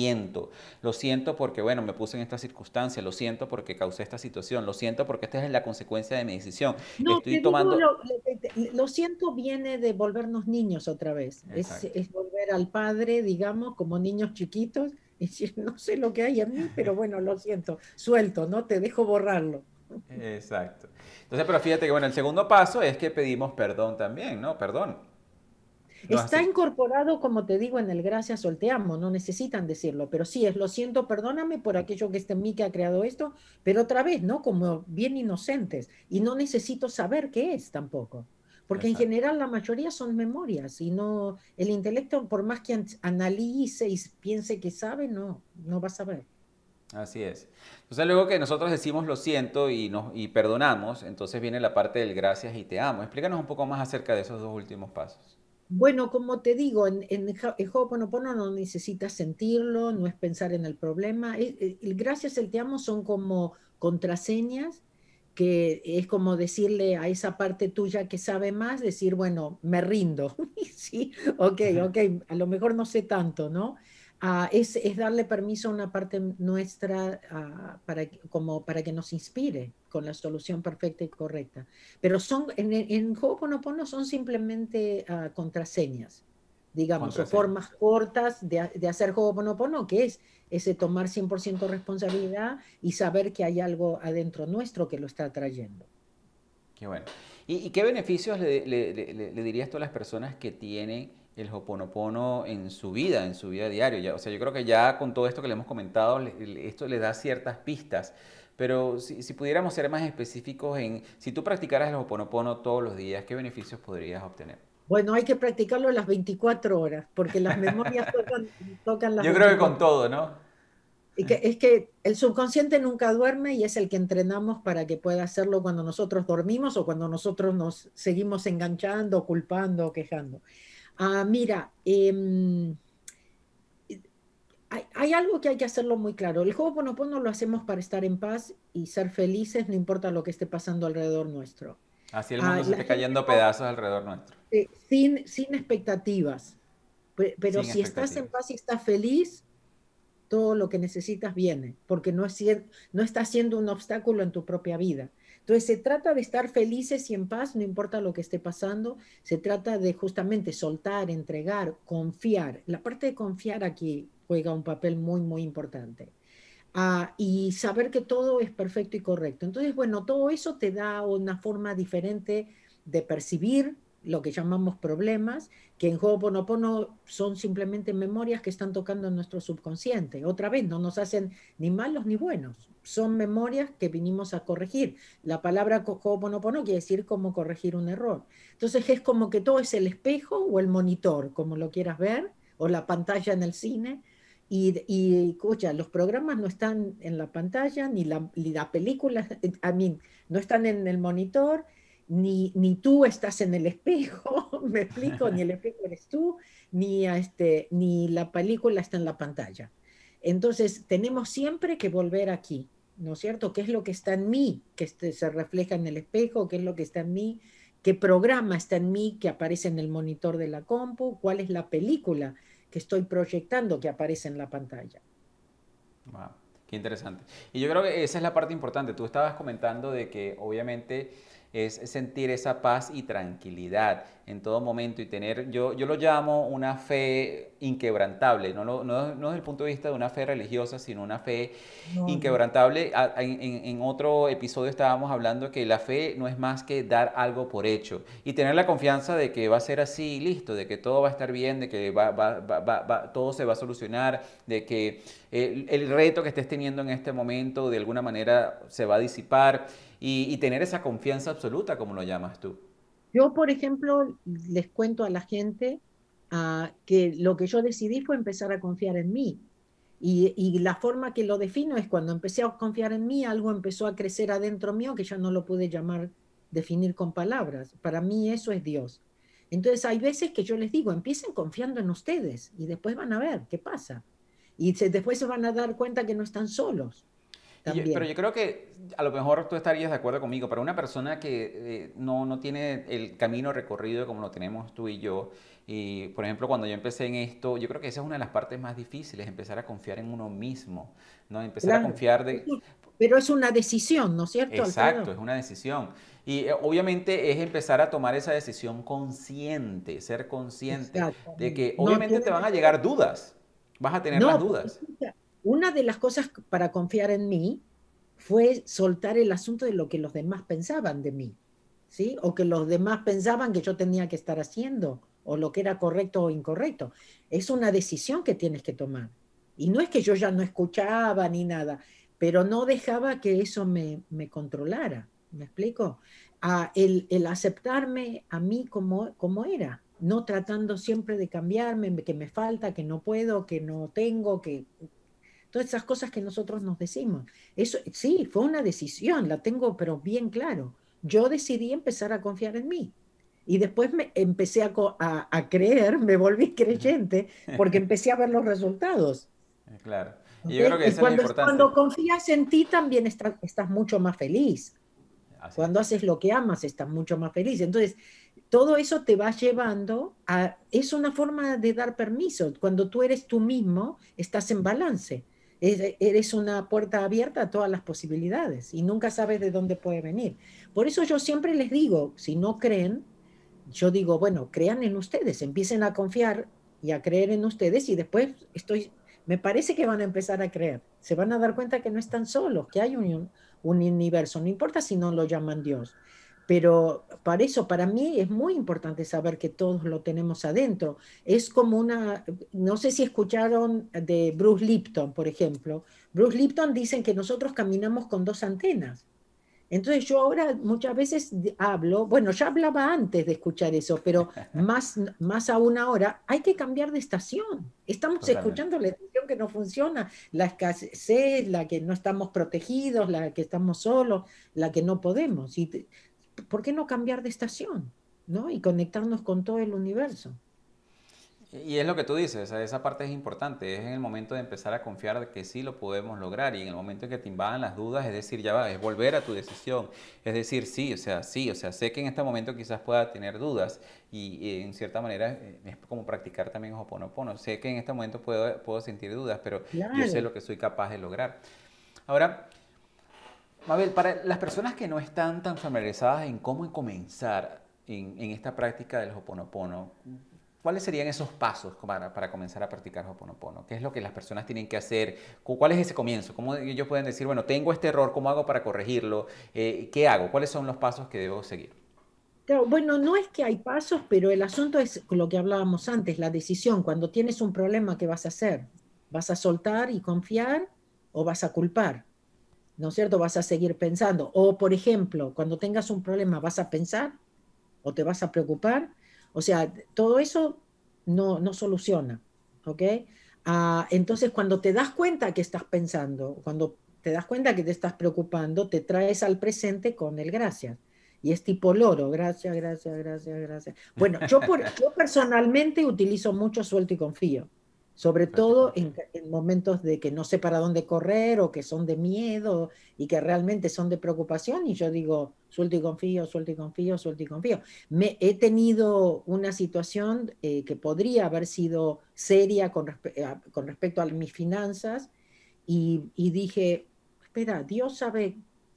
lo siento porque, bueno, me puse en esta circunstancia, lo siento porque causé esta situación, lo siento porque esta es la consecuencia de mi decisión. No, Estoy te digo, tomando... lo siento, viene de volvernos niños otra vez. Exacto. Es volver al padre, digamos, como niños chiquitos, y decir, no sé lo que hay en mí, pero bueno, lo siento, suelto, ¿no? Te dejo borrarlo. Exacto. Entonces, pero fíjate que, bueno, el segundo paso es que pedimos perdón también, ¿no? Perdón. ¿No es Está así? incorporado, como te digo, en el gracias o el te amo, no necesitan decirlo, pero sí es lo siento, perdóname por aquello que está en mí que ha creado esto, pero otra vez, ¿no? Como bien inocentes, y no necesito saber qué es tampoco, porque en Exacto. general la mayoría son memorias, y no, el intelecto, por más que analice y piense que sabe, no va a saber. Así es. Entonces luego que nosotros decimos lo siento y perdonamos, entonces viene la parte del gracias y te amo. Explícanos un poco más acerca de esos dos últimos pasos. Bueno, como te digo, en Ho'oponopono no necesitas sentirlo, no es pensar en el problema. El gracias, el te amo son como contraseñas, que es como decirle a esa parte tuya que sabe más, decir, bueno, me rindo. Sí, ok, a lo mejor no sé tanto, ¿no? Es darle permiso a una parte nuestra como para que nos inspire con la solución perfecta y correcta. Pero en Ho'oponopono son simplemente contraseñas, digamos, o Contraseñas. formas cortas de hacer Ho'oponopono, que es ese tomar 100% responsabilidad y saber que hay algo adentro nuestro que lo está trayendo. Qué bueno. ¿Y qué beneficios le dirías tú a las personas que tienen el Ho'oponopono en su vida diaria? Ya, o sea, yo creo que ya con todo esto que le hemos comentado, esto le da ciertas pistas. Pero si pudiéramos ser más específicos en, si tú practicaras el Ho'oponopono todos los días, ¿qué beneficios podrías obtener? Bueno, hay que practicarlo las 24 horas, porque las memorias tocan las Yo creo que con 24 horas. todo, ¿no? Y que, es que el subconsciente nunca duerme y es el que entrenamos para que pueda hacerlo cuando nosotros dormimos o cuando nosotros nos seguimos enganchando, culpando o quejando. Mira, hay algo que hay que hacerlo muy claro. El Ho'oponopono lo hacemos para estar en paz y ser felices, no importa lo que esté pasando alrededor nuestro. Así el mundo se La esté gente cayendo a pedazos alrededor nuestro, sin expectativas, pero sin si estás en expectativas. paz y estás feliz, todo lo que necesitas viene, porque no está siendo un obstáculo en tu propia vida. Entonces se trata de estar felices y en paz, no importa lo que esté pasando, se trata de justamente soltar, entregar, confiar. La parte de confiar aquí juega un papel muy importante. Y saber que todo es perfecto y correcto. Entonces, bueno, todo eso te da una forma diferente de percibir lo que llamamos problemas, que en Ho'oponopono son simplemente memorias que están tocando en nuestro subconsciente. Otra vez, no nos hacen ni malos ni buenos, son memorias que vinimos a corregir. La palabra Ho'oponopono quiere decir cómo corregir un error. Entonces es como que todo es el espejo o el monitor, como lo quieras ver, o la pantalla en el cine, escucha, los programas no están en la pantalla, ni la película, no están en el monitor, ni tú estás en el espejo, me explico, ni el espejo eres tú, ni la película está en la pantalla. Entonces, tenemos siempre que volver aquí, ¿no es cierto? ¿Qué es lo que está en mí, que se refleja en el espejo? ¿Qué es lo que está en mí? ¿Qué programa está en mí que aparece en el monitor de la compu? ¿Cuál es la película que estoy proyectando que aparece en la pantalla? Wow, qué interesante. Y yo creo que esa es la parte importante. Tú estabas comentando de que obviamente es sentir esa paz y tranquilidad en todo momento y tener, yo lo llamo una fe inquebrantable, no desde el punto de vista de una fe religiosa, sino una fe No, no. inquebrantable. En otro episodio estábamos hablando que la fe no es más que dar algo por hecho y tener la confianza de que va a ser así, listo, de que todo va a estar bien, de que todo se va a solucionar, de que el reto que estés teniendo en este momento de alguna manera se va a disipar y tener esa confianza absoluta, como lo llamas tú. Yo, por ejemplo, les cuento a la gente que lo que yo decidí fue empezar a confiar en mí. Y la forma que lo defino es cuando empecé a confiar en mí, algo empezó a crecer adentro mío que ya no lo pude llamar, definir con palabras. Para mí eso es Dios. Entonces hay veces que yo les digo, empiecen confiando en ustedes y después van a ver qué pasa. Y después se van a dar cuenta que no están solos Pero también. yo creo que a lo mejor tú estarías de acuerdo conmigo, para una persona que no tiene el camino recorrido como lo tenemos tú y yo, y por ejemplo cuando yo empecé en esto, yo creo que esa es una de las partes más difíciles, empezar a confiar en uno mismo, ¿no? Empezar a Claro. confiar de... Pero es una decisión, ¿no es cierto, Exacto, Alfredo? es una decisión. Y obviamente es empezar a tomar esa decisión consciente, ser consciente de Exactamente. que No, obviamente te van a llegar dudas, vas a tener las no, porque dudas. escucha, una de las cosas para confiar en mí fue soltar el asunto de lo que los demás pensaban de mí, ¿sí? O que los demás pensaban que yo tenía que estar haciendo, o lo que era correcto o incorrecto. Es una decisión que tienes que tomar. Y no es que yo ya no escuchaba ni nada, pero no dejaba que eso me controlara. ¿Me explico? El aceptarme a mí como era, no tratando siempre de cambiarme, que me falta, que no puedo, que no tengo, que todas esas cosas que nosotros nos decimos. Eso sí, fue una decisión, la tengo pero bien claro. Yo decidí empezar a confiar en mí. Y después me empecé a creer, me volví creyente, porque empecé a ver los resultados. Claro. Y ¿Ok? yo creo que Y eso es lo cuando importante. confías en ti, también estás mucho más feliz. Así Cuando es. haces lo que amas, estás mucho más feliz. Entonces, todo eso te va llevando a... Es una forma de dar permiso. Cuando tú eres tú mismo, estás en balance. Eres una puerta abierta a todas las posibilidades y nunca sabes de dónde puede venir. Por eso yo siempre les digo, si no creen, yo digo, bueno, crean en ustedes, empiecen a confiar y a creer en ustedes y después me parece que van a empezar a creer. Se van a dar cuenta que no están solos, que hay un universo, no importa si no lo llaman Dios. Pero para eso, para mí es muy importante saber que todos lo tenemos adentro. Es como no sé si escucharon de Bruce Lipton, por ejemplo. Bruce Lipton dicen que nosotros caminamos con dos antenas. Entonces yo ahora muchas veces hablo, bueno, ya hablaba antes de escuchar eso, pero más aún ahora, hay que cambiar de estación. Estamos Totalmente. escuchando la estación que no funciona, la escasez, la que no estamos protegidos, la que estamos solos, la que no podemos. ¿Por qué no cambiar de estación? ¿No? Y conectarnos con todo el universo. Y es lo que tú dices, o sea, esa parte es importante, es en el momento de empezar a confiar de que sí lo podemos lograr y en el momento en que te invadan las dudas, es decir, ya va, es volver a tu decisión, es decir, sí, o sea, sé que en este momento quizás pueda tener dudas y en cierta manera es como practicar también Ho'oponopono, sé que en este momento puedo sentir dudas, pero yo sé Claro. lo que soy capaz de lograr. Ahora, Mabel, para las personas que no están tan familiarizadas en cómo comenzar en esta práctica del Ho'oponopono, ¿cuáles serían esos pasos para comenzar a practicar Ho'oponopono? ¿Qué es lo que las personas tienen que hacer? ¿Cuál es ese comienzo? ¿Cómo ellos pueden decir, bueno, tengo este error, ¿cómo hago para corregirlo? ¿Qué hago? ¿Cuáles son los pasos que debo seguir? Claro, bueno, no es que hay pasos, pero el asunto es lo que hablábamos antes, la decisión. Cuando tienes un problema, ¿qué vas a hacer? ¿Vas a soltar y confiar o vas a culpar? ¿No es cierto? Vas a seguir pensando. O, por ejemplo, cuando tengas un problema, ¿vas a pensar o te vas a preocupar? O sea, todo eso no soluciona, ¿ok? Entonces, cuando te das cuenta que estás pensando, cuando te das cuenta que te estás preocupando, te traes al presente con el gracias. Y es tipo loro, gracias, gracias, gracias, gracias. Bueno, yo personalmente utilizo mucho suelto y confío, sobre Suerte y todo confío. en momentos de que no sé para dónde correr o que son de miedo y que realmente son de preocupación y yo digo, suelto y confío, suelto y confío, suelto y confío. He tenido una situación que podría haber sido seria con respecto a mis finanzas y dije, espera, Dios sabe,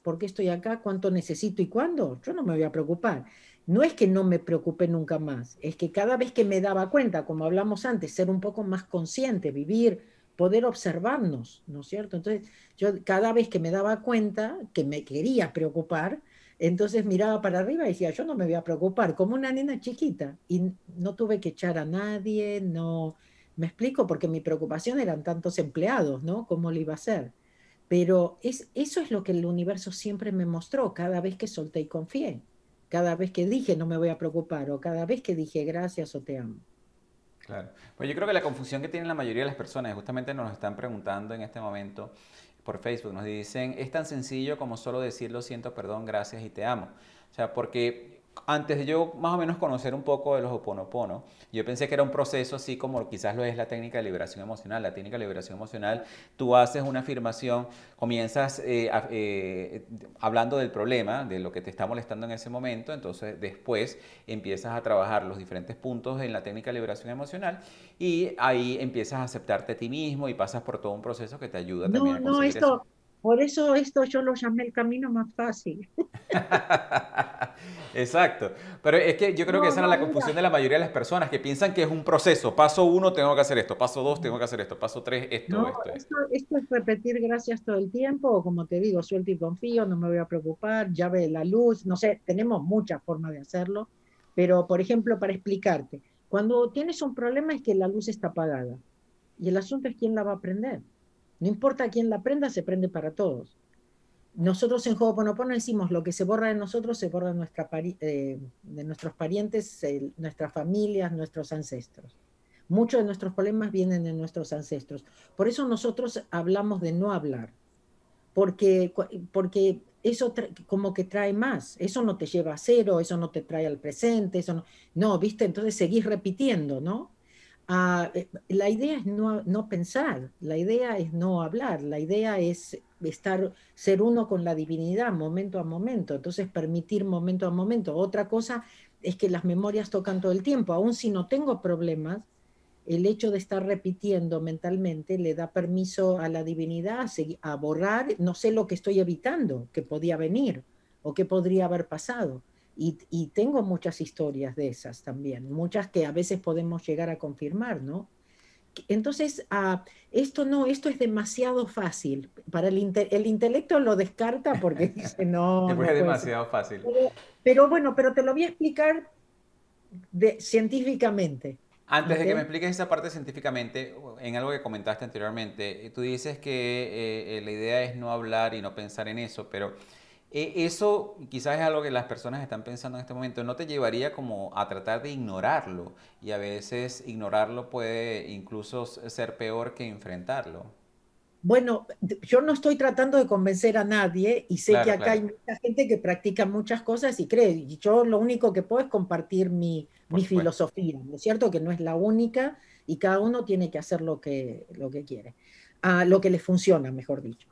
¿Por qué estoy acá? ¿Cuánto necesito y cuándo? Yo no me voy a preocupar. No es que no me preocupe nunca más, es que cada vez que me daba cuenta, como hablamos antes, ser un poco más consciente, vivir, poder observarnos, ¿no es cierto? Entonces, yo cada vez que me daba cuenta que me quería preocupar, entonces miraba para arriba y decía, yo no me voy a preocupar, como una nena chiquita. Y no tuve que echar a nadie, no, me explico, porque mi preocupación eran tantos empleados, ¿no? ¿Cómo lo iba a hacer? Pero eso es lo que el universo siempre me mostró cada vez que solté y confié, cada vez que dije no me voy a preocupar o cada vez que dije gracias o te amo. Claro. Pues yo creo que la confusión que tienen la mayoría de las personas, y justamente nos lo están preguntando en este momento por Facebook, nos dicen, es tan sencillo como solo decir lo siento, perdón, gracias y te amo. O sea, porque antes de yo más o menos conocer un poco de los Ho'oponopono, yo pensé que era un proceso así como quizás lo es la técnica de liberación emocional. La técnica de liberación emocional, tú haces una afirmación, comienzas hablando del problema, de lo que te está molestando en ese momento, entonces después empiezas a trabajar los diferentes puntos en la técnica de liberación emocional y ahí empiezas a aceptarte a ti mismo y pasas por todo un proceso que te ayuda también No, a no, conseguir eso. por eso esto yo lo llamé el camino más fácil. Exacto. Pero es que yo creo que No, esa era no, la mira, confusión de la mayoría de las personas que piensan que es un proceso. Paso uno, tengo que hacer esto. Paso dos, tengo que hacer esto. Paso tres, esto, no, esto, esto. esto es repetir gracias todo el tiempo, o como te digo, suelto y confío, no me voy a preocupar, ya ve la luz, no sé, tenemos muchas formas de hacerlo, pero por ejemplo, para explicarte, cuando tienes un problema es que la luz está apagada y el asunto es quién la va a prender. No importa quién la prenda, se prende para todos. Nosotros en Ho'oponopono decimos lo que se borra de nosotros se borra de, de nuestros parientes, nuestras familias, nuestros ancestros. Muchos de nuestros problemas vienen de nuestros ancestros. Por eso nosotros hablamos de no hablar, porque eso como que trae más. Eso no te lleva a cero, eso no te trae al presente, eso no, no, ¿viste? Entonces seguís repitiendo, ¿no? La idea es no pensar, la idea es no hablar, la idea es ser uno con la divinidad momento a momento, entonces permitir momento a momento. Otra cosa es que las memorias tocan todo el tiempo, aun si no tengo problemas, el hecho de estar repitiendo mentalmente le da permiso a la divinidad a borrar, no sé lo que estoy evitando, que podía venir o que podría haber pasado. Y tengo muchas historias de esas también, muchas que a veces podemos llegar a confirmar, ¿no? Entonces, esto no, esto es demasiado fácil. Para el intelecto lo descarta porque dice, no, Después es no puede ser. demasiado fácil. Pero bueno, pero te lo voy a explicar científicamente, Antes de ¿ok? que me expliques esa parte científicamente, en algo que comentaste anteriormente, tú dices que la idea es no hablar y no pensar en eso, pero eso quizás es algo que las personas están pensando en este momento. ¿No te llevaría como a tratar de ignorarlo? Y a veces ignorarlo puede incluso ser peor que enfrentarlo. Bueno, yo no estoy tratando de convencer a nadie y sé que Claro, acá hay claro, mucha gente que practica muchas cosas y cree, y yo lo único que puedo es compartir por mi supuesto. filosofía, ¿no es cierto? Que no es la única y cada uno tiene que hacer lo que quiere, lo que le funciona, mejor dicho.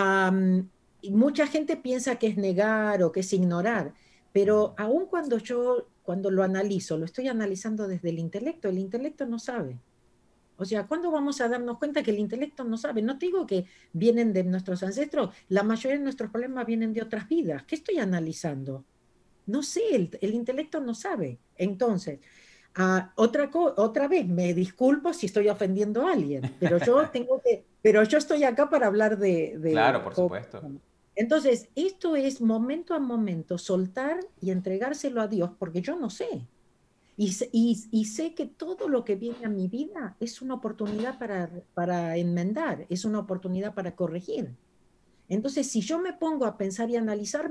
Y mucha gente piensa que es negar o que es ignorar, pero aun cuando lo analizo, lo estoy analizando desde el intelecto no sabe. O sea, ¿cuándo vamos a darnos cuenta que el intelecto no sabe? No te digo que vienen de nuestros ancestros, la mayoría de nuestros problemas vienen de otras vidas. ¿Qué estoy analizando? No sé, el intelecto no sabe. Entonces, otra vez, me disculpo si estoy ofendiendo a alguien, pero yo estoy acá para hablar Claro, de por supuesto. entonces, esto es momento a momento, soltar y entregárselo a Dios, porque yo no sé. Y sé que todo lo que viene a mi vida es una oportunidad para enmendar, es una oportunidad para corregir. Entonces, si yo me pongo a pensar y analizar,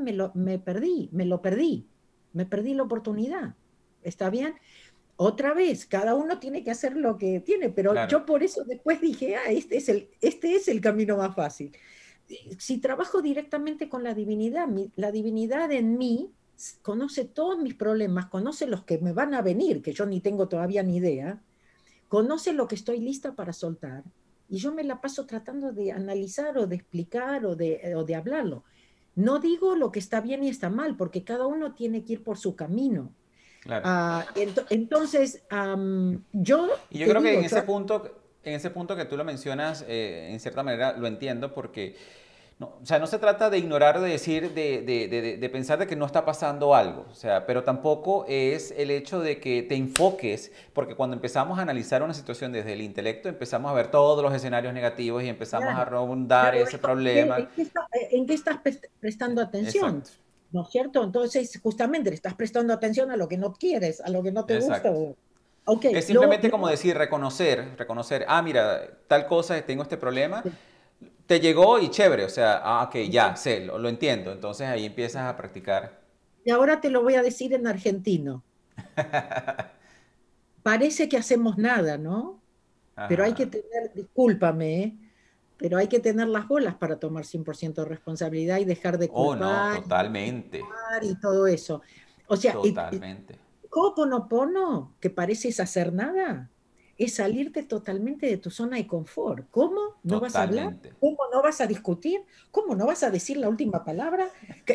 me perdí la oportunidad. ¿Está bien? Otra vez, cada uno tiene que hacer lo que tiene, pero Claro. yo por eso después dije, este es el camino más fácil. Si trabajo directamente con la divinidad, la divinidad en mí conoce todos mis problemas, conoce los que me van a venir, que yo ni tengo todavía ni idea, conoce lo que estoy lista para soltar, y yo me la paso tratando de analizar o de explicar o de hablarlo. No digo lo que está bien y está mal, porque cada uno tiene que ir por su camino. Claro. Entonces, yo Y yo te creo que digo, en ese punto que tú lo mencionas, en cierta manera lo entiendo porque No, o sea, no se trata de ignorar, de decir, de pensar de que no está pasando algo, o sea, pero tampoco es el hecho de que te enfoques, porque cuando empezamos a analizar una situación desde el intelecto, empezamos a ver todos los escenarios negativos y empezamos a Claro, rondar pero ese problema. ¿en qué estás prestando atención? Exacto, ¿No es cierto? Entonces, justamente le estás prestando atención a lo que no quieres, a lo que no te gusta. exacto. Ok, Es simplemente como decir, reconocer, ah, mira, tal cosa, tengo este problema, te llegó y chévere, o sea, ah, ok, ya, sé, lo entiendo. Entonces ahí empiezas a practicar. y ahora te lo voy a decir en argentino. Parece que hacemos nada, ¿no? Pero hay que Ajá. tener, discúlpame, pero hay que tener las bolas para tomar 100% de responsabilidad y dejar de Oh, no, culpar totalmente, y todo eso. O sea, totalmente, Ho'oponopono, que pareces hacer nada, es salirte totalmente de tu zona de confort. ¿Cómo no vas a hablar? totalmente. ¿Cómo no vas a discutir? ¿Cómo no vas a decir la última palabra?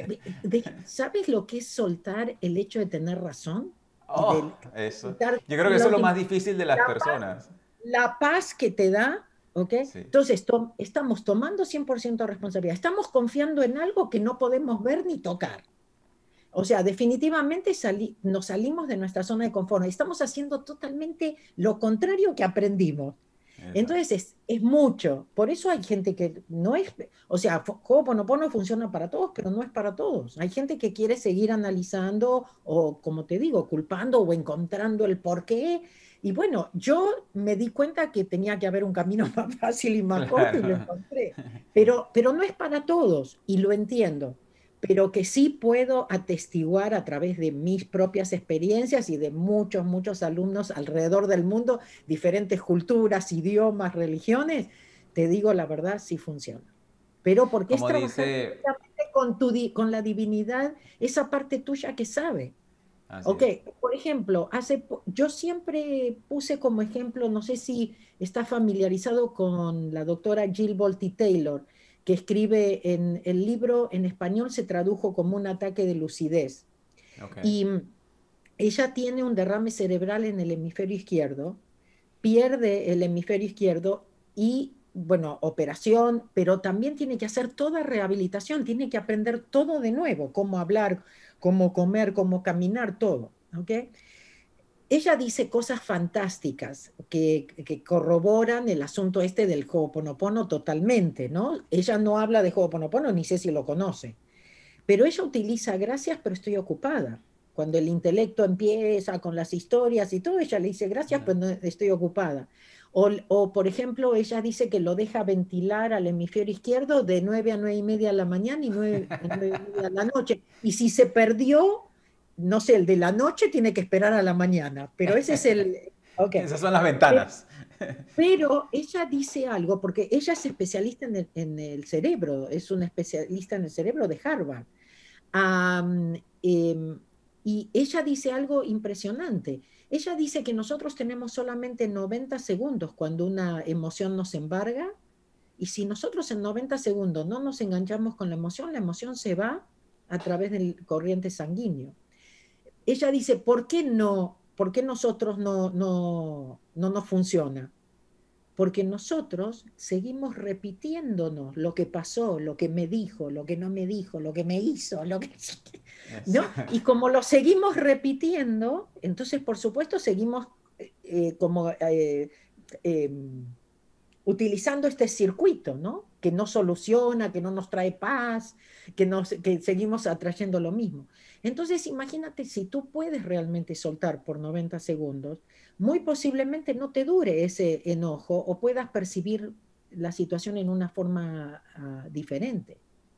¿Sabes lo que es soltar el hecho de tener razón? Y Oh, de eso. soltar Yo creo que la eso es lo última más difícil de las la paz, personas. la paz que te da, ¿ok? Sí, Entonces, estamos tomando 100% de responsabilidad. Estamos confiando en algo que no podemos ver ni tocar. O sea, definitivamente nos salimos de nuestra zona de confort. Estamos haciendo totalmente lo contrario que aprendimos. Entonces exacto. es mucho. Por eso hay gente que no es, o sea, Ho'oponopono funciona para todos, pero no es para todos. Hay gente que quiere seguir analizando o, como te digo, culpando o encontrando el porqué. Y bueno, yo me di cuenta que tenía que haber un camino más fácil y más corto y lo Claro. encontré. Pero no es para todos y lo entiendo, pero que sí puedo atestiguar a través de mis propias experiencias y de muchos, muchos alumnos alrededor del mundo, diferentes culturas, idiomas, religiones, te digo la verdad, sí funciona. Pero porque es Como trabajar dice, directamente con la divinidad, esa parte tuya que sabe. así Ok, es. por ejemplo, yo siempre puse como ejemplo, no sé si está familiarizado con la doctora Jill Bolte Taylor, que escribe en el libro, en español se tradujo como un ataque de lucidez. Ok. Y ella tiene un derrame cerebral en el hemisferio izquierdo, pierde el hemisferio izquierdo y, bueno, operación, pero también tiene que hacer toda rehabilitación, tiene que aprender todo de nuevo, cómo hablar, cómo comer, cómo caminar, todo. ¿Ok? Ella dice cosas fantásticas que corroboran el asunto este del Ho'oponopono totalmente, ¿no? Ella no habla de Ho'oponopono, ni sé si lo conoce, pero ella utiliza gracias, pero estoy ocupada. Cuando el intelecto empieza con las historias y todo, ella le dice gracias, pero no, estoy ocupada. Por ejemplo, ella dice que lo deja ventilar al hemisferio izquierdo de 9 a 9 y media de la mañana y 9 a 9 y media de la noche. Y si se perdió, no sé, el de la noche tiene que esperar a la mañana, pero ese es el... Ok. Esas son las ventanas. Pero ella dice algo, porque ella es especialista en el cerebro, es una especialista en el cerebro de Harvard. Am, y ella dice algo impresionante. Ella dice que nosotros tenemos solamente 90 segundos cuando una emoción nos embarga, y si nosotros en 90 segundos no nos enganchamos con la emoción se va a través del corriente sanguíneo. Ella dice, ¿por qué no? ¿Por qué nosotros no nos funciona? Porque nosotros seguimos repitiéndonos lo que pasó, lo que me dijo, lo que no me dijo, lo que me hizo, lo que... ¿No? Y como lo seguimos repitiendo, entonces por supuesto seguimos como eh, utilizando este circuito, ¿no? Que no soluciona, que no nos trae paz, que seguimos atrayendo lo mismo. Entonces, imagínate si tú puedes realmente soltar por 90 segundos, muy posiblemente no te dure ese enojo o puedas percibir la situación en una forma diferente.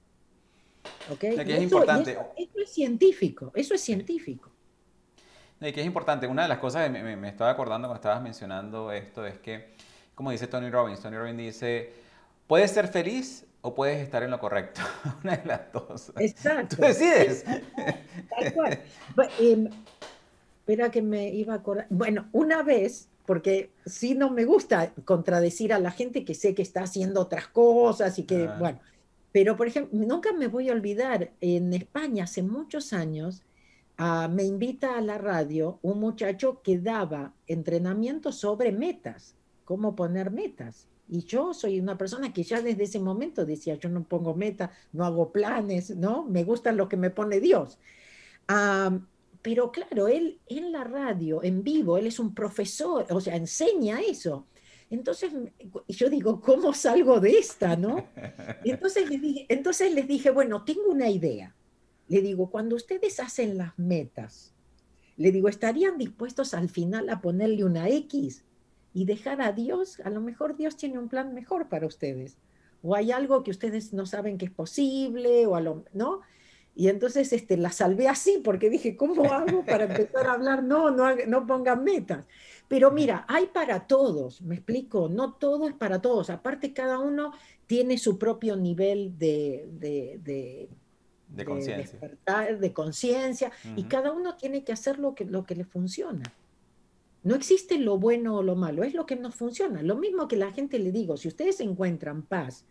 ¿Ok? Y aquí es importante, Eso es científico, eso es sí. científico. Y aquí es importante, una de las cosas que me estaba acordando cuando estabas mencionando esto es que, como dice Tony Robbins dice, puedes ser feliz o puedes estar en lo correcto. Una de las dos. Tú Exacto, decides. tal cual. Espera que me iba a acordar. Bueno, una vez, porque sí no me gusta contradecir a la gente que sé que está haciendo otras cosas y que, Ah, bueno, pero por ejemplo, nunca me voy a olvidar, en España hace muchos años, me invita a la radio un muchacho que daba entrenamiento sobre metas, cómo poner metas. Y yo soy una persona que ya desde ese momento decía, yo no pongo meta, no hago planes, ¿no? Me gustan lo que me pone Dios. Ah, pero claro, él en la radio, en vivo, él es un profesor, o sea, enseña eso. Entonces yo digo, ¿cómo salgo de esta, no? Entonces les dije, bueno, tengo una idea. Le digo, cuando ustedes hacen las metas, le digo, ¿estarían dispuestos al final a ponerle una X y dejar a Dios? A lo mejor Dios tiene un plan mejor para ustedes. O hay algo que ustedes no saben que es posible, ¿no? Y entonces la salvé así, porque dije, ¿cómo hago para empezar a hablar? No, no, no pongan metas. Pero mira, hay para todos, me explico, no todo es para todos. Aparte, cada uno tiene su propio nivel De de conciencia. despertar, de conciencia, y Ujú. cada uno tiene que hacer lo que le funciona. No existe lo bueno o lo malo, es lo que nos funciona. Lo mismo que la gente le digo, si ustedes encuentran paz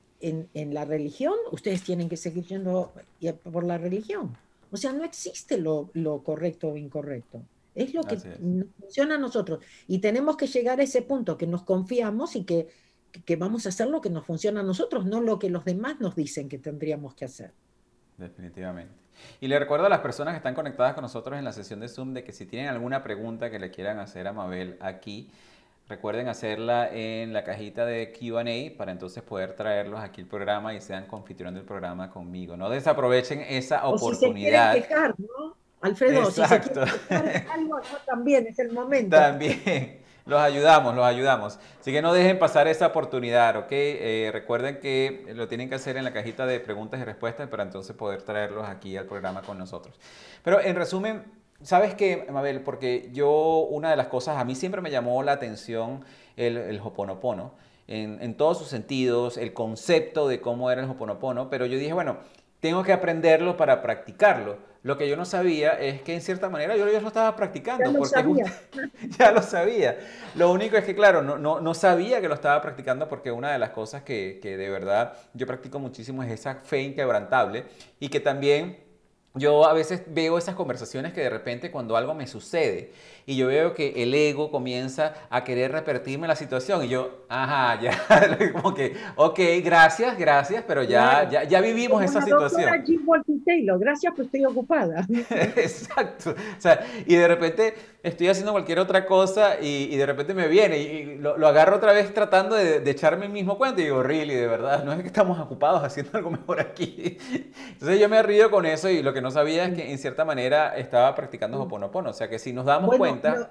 en la religión, ustedes tienen que seguir yendo por la religión. O sea, no existe lo correcto o incorrecto. Es lo que Así es. nos funciona a nosotros. Y tenemos que llegar a ese punto que nos confiamos y que vamos a hacer lo que nos funciona a nosotros, no lo que los demás nos dicen que tendríamos que hacer. Definitivamente. Y le recuerdo a las personas que están conectadas con nosotros en la sesión de Zoom de que si tienen alguna pregunta que le quieran hacer a Mabel aquí, recuerden hacerla en la cajita de Q&A para entonces poder traerlos aquí al programa y sean confitrión del programa conmigo. No desaprovechen esa O si se quieren oportunidad. quejar, ¿no? Alfredo, si se Exacto. quieren quejar de algo, no, también es el momento. También los ayudamos, los ayudamos. Así que no dejen pasar esa oportunidad, ¿ok? Recuerden que lo tienen que hacer en la cajita de preguntas y respuestas para entonces poder traerlos aquí al programa con nosotros. Pero en resumen, ¿sabes qué, Mabel? Porque yo, una de las cosas, a mí siempre me llamó la atención el Hoponopono, en todos sus sentidos, el concepto de cómo era el Hoponopono, pero yo dije, bueno, tengo que aprenderlo para practicarlo. Lo que yo no sabía es que en cierta manera yo lo estaba Ya practicando, lo porque sabía. ya lo sabía. Lo único es que, claro, no sabía que lo estaba practicando porque una de las cosas que de verdad yo practico muchísimo es esa fe inquebrantable y que también yo a veces veo esas conversaciones que de repente cuando algo me sucede y yo veo que el ego comienza a querer repetirme la situación y yo, ajá, ya, como que, ok, gracias, gracias, pero Claro. ya vivimos Como esa la doctora situación. Jim Walton Taylor, gracias, pues estoy ocupada. Exacto. O sea, y de repente estoy haciendo cualquier otra cosa y de repente me viene y lo agarro otra vez tratando de echarme el mismo cuento y digo, really, de verdad, no es que estamos ocupados haciendo algo mejor aquí. Entonces yo me río con eso y lo que no sabía es que en cierta manera estaba practicando Hoponopono. O sea que si nos damos Bueno, cuenta,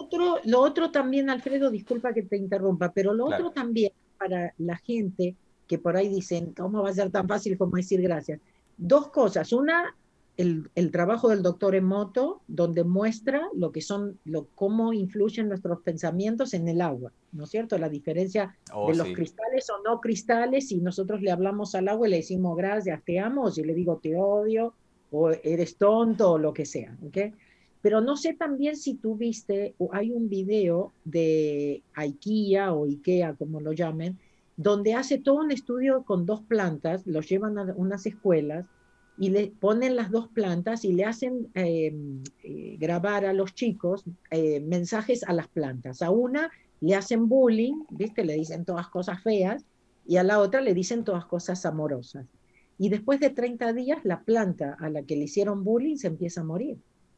lo otro también, Alfredo, disculpa que te interrumpa, pero lo claro, otro también para la gente que por ahí dicen, ¿cómo va a ser tan fácil como decir gracias? Dos cosas. Una, el trabajo del doctor Emoto, donde muestra lo que son, cómo influyen nuestros pensamientos en el agua, ¿no es cierto? La diferencia oh de los sí, cristales o no cristales, si nosotros le hablamos al agua y le decimos gracias, te amo, o si le digo te odio, o eres tonto, o lo que sea, ¿ok? Pero no sé también si tú viste, o hay un video de IKEA o IKEA, como lo llamen, donde hace todo un estudio con dos plantas, los llevan a unas escuelas y le ponen las dos plantas y le hacen grabar a los chicos mensajes a las plantas. A una le hacen bullying, ¿viste? Le dicen todas cosas feas y a la otra le dicen todas cosas amorosas. Y después de 30 días, la planta a la que le hicieron bullying se empieza a morir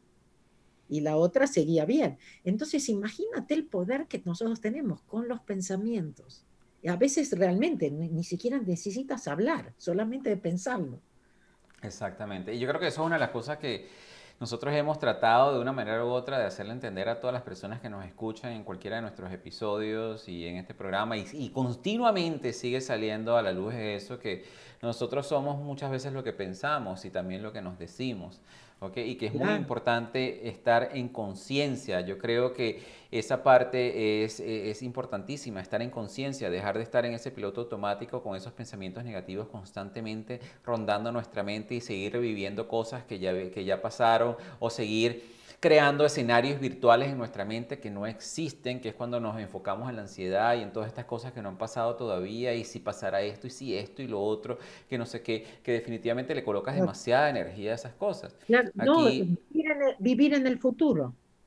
y la otra seguía bien. Entonces, imagínate el poder que nosotros tenemos con los pensamientos. Y a veces realmente ni siquiera necesitas hablar, solamente de pensarlo. exactamente. Y yo creo que eso es una de las cosas que nosotros hemos tratado de una manera u otra de hacerle entender a todas las personas que nos escuchan en cualquiera de nuestros episodios y en este programa y continuamente sigue saliendo a la luz eso que nosotros somos muchas veces lo que pensamos y también lo que nos decimos. ¿Ok? Y que es muy Claro. importante estar en conciencia. Yo creo que esa parte es importantísima, estar en conciencia, dejar de estar en ese piloto automático con esos pensamientos negativos constantemente rondando nuestra mente y seguir reviviendo cosas que ya pasaron o seguir creando escenarios virtuales en nuestra mente que no existen, que es cuando nos enfocamos en la ansiedad y en todas estas cosas que no han pasado todavía y si pasará esto y si esto y lo otro, que no sé qué, que definitivamente le colocas demasiada energía a esas cosas. Claro, no, Aquí vivir en el futuro.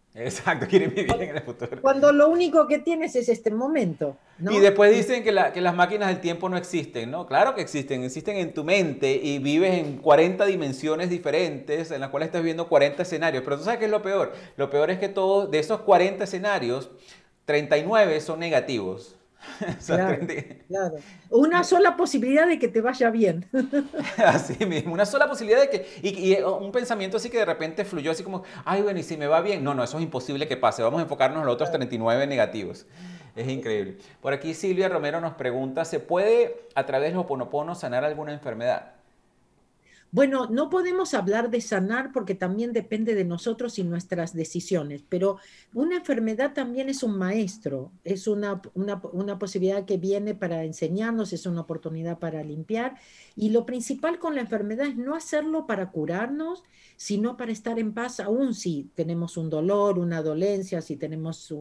Exacto, quieren vivir en el futuro. Cuando lo único que tienes es este momento, Y ¿no? después dicen que las máquinas del tiempo no existen, ¿no? Claro que existen, existen en tu mente y vives en 40 dimensiones diferentes en las cuales estás viendo 40 escenarios. Pero tú sabes qué es lo peor. Lo peor es que todos de esos 40 escenarios, 39 son negativos. O sea, Claro, 30. claro. Una sola posibilidad de que te vaya bien. Así mismo, una sola posibilidad de que, y un pensamiento así que de repente fluyó así como, ay, bueno, y si me va bien, no, no, eso es imposible que pase, vamos a enfocarnos en los otros 39 negativos. Es increíble. Por aquí Silvia Romero nos pregunta, ¿se puede a través del Ho'oponopono sanar alguna enfermedad? Bueno, no podemos hablar de sanar porque también depende de nosotros y nuestras decisiones, pero una enfermedad también es un maestro, es una posibilidad que viene para enseñarnos, es una oportunidad para limpiar. Y lo principal con la enfermedad es no hacerlo para curarnos, sino para estar en paz, aun si tenemos un dolor, una dolencia, si tenemos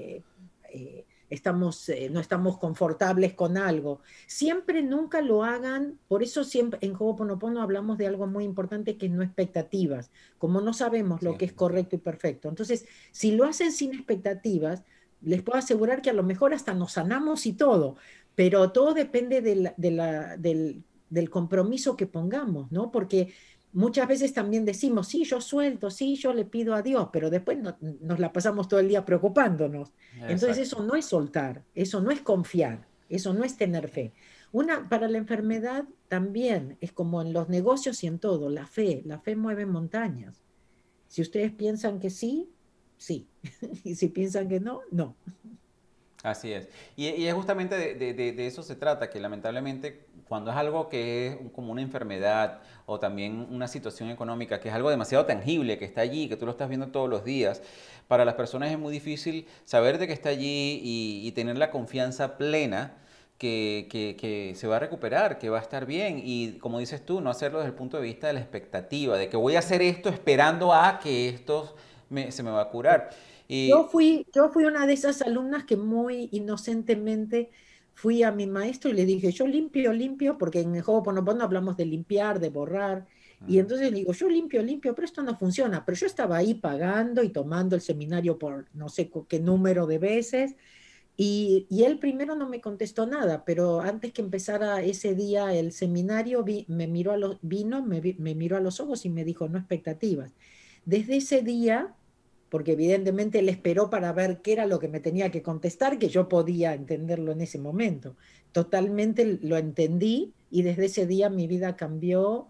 no estamos confortables con algo. Siempre nunca lo hagan, por eso siempre en Ho'oponopono hablamos de algo muy importante que es no expectativas, como no sabemos Sin lo que es expectativa. correcto y perfecto. Entonces, si lo hacen sin expectativas, les puedo asegurar que a lo mejor hasta nos sanamos y todo, pero todo depende del compromiso que pongamos, ¿no? Porque muchas veces también decimos, sí, yo suelto, sí, yo le pido a Dios, pero después nos la pasamos todo el día preocupándonos. Entonces Exacto. eso no es soltar, eso no es confiar, eso no es tener fe. Para la enfermedad también es como en los negocios y en todo, la fe mueve montañas. Si ustedes piensan que sí, sí. Y si piensan que no, no. Así es. Y es justamente de eso se trata, que lamentablemente cuando es algo que es como una enfermedad o también una situación económica, que es algo demasiado tangible, que está allí, que tú lo estás viendo todos los días, para las personas es muy difícil saber de que está allí y tener la confianza plena que se va a recuperar, que va a estar bien. Y como dices tú, no hacerlo desde el punto de vista de la expectativa, de que voy a hacer esto esperando a que esto se me va a curar. Y Yo fui una de esas alumnas que muy inocentemente fui a mi maestro y le dije, yo limpio, limpio, porque en el Ho'oponopono hablamos de limpiar, de borrar, y entonces le digo, yo limpio, limpio, pero esto no funciona, pero yo estaba ahí pagando y tomando el seminario por no sé qué número de veces, y él primero no me contestó nada, pero antes que empezara ese día el seminario, me miró me miró a los ojos y me dijo, no expectativas. Desde ese día, porque evidentemente él esperó para ver qué era lo que me tenía que contestar, que yo podía entenderlo en ese momento. Totalmente lo entendí y desde ese día mi vida cambió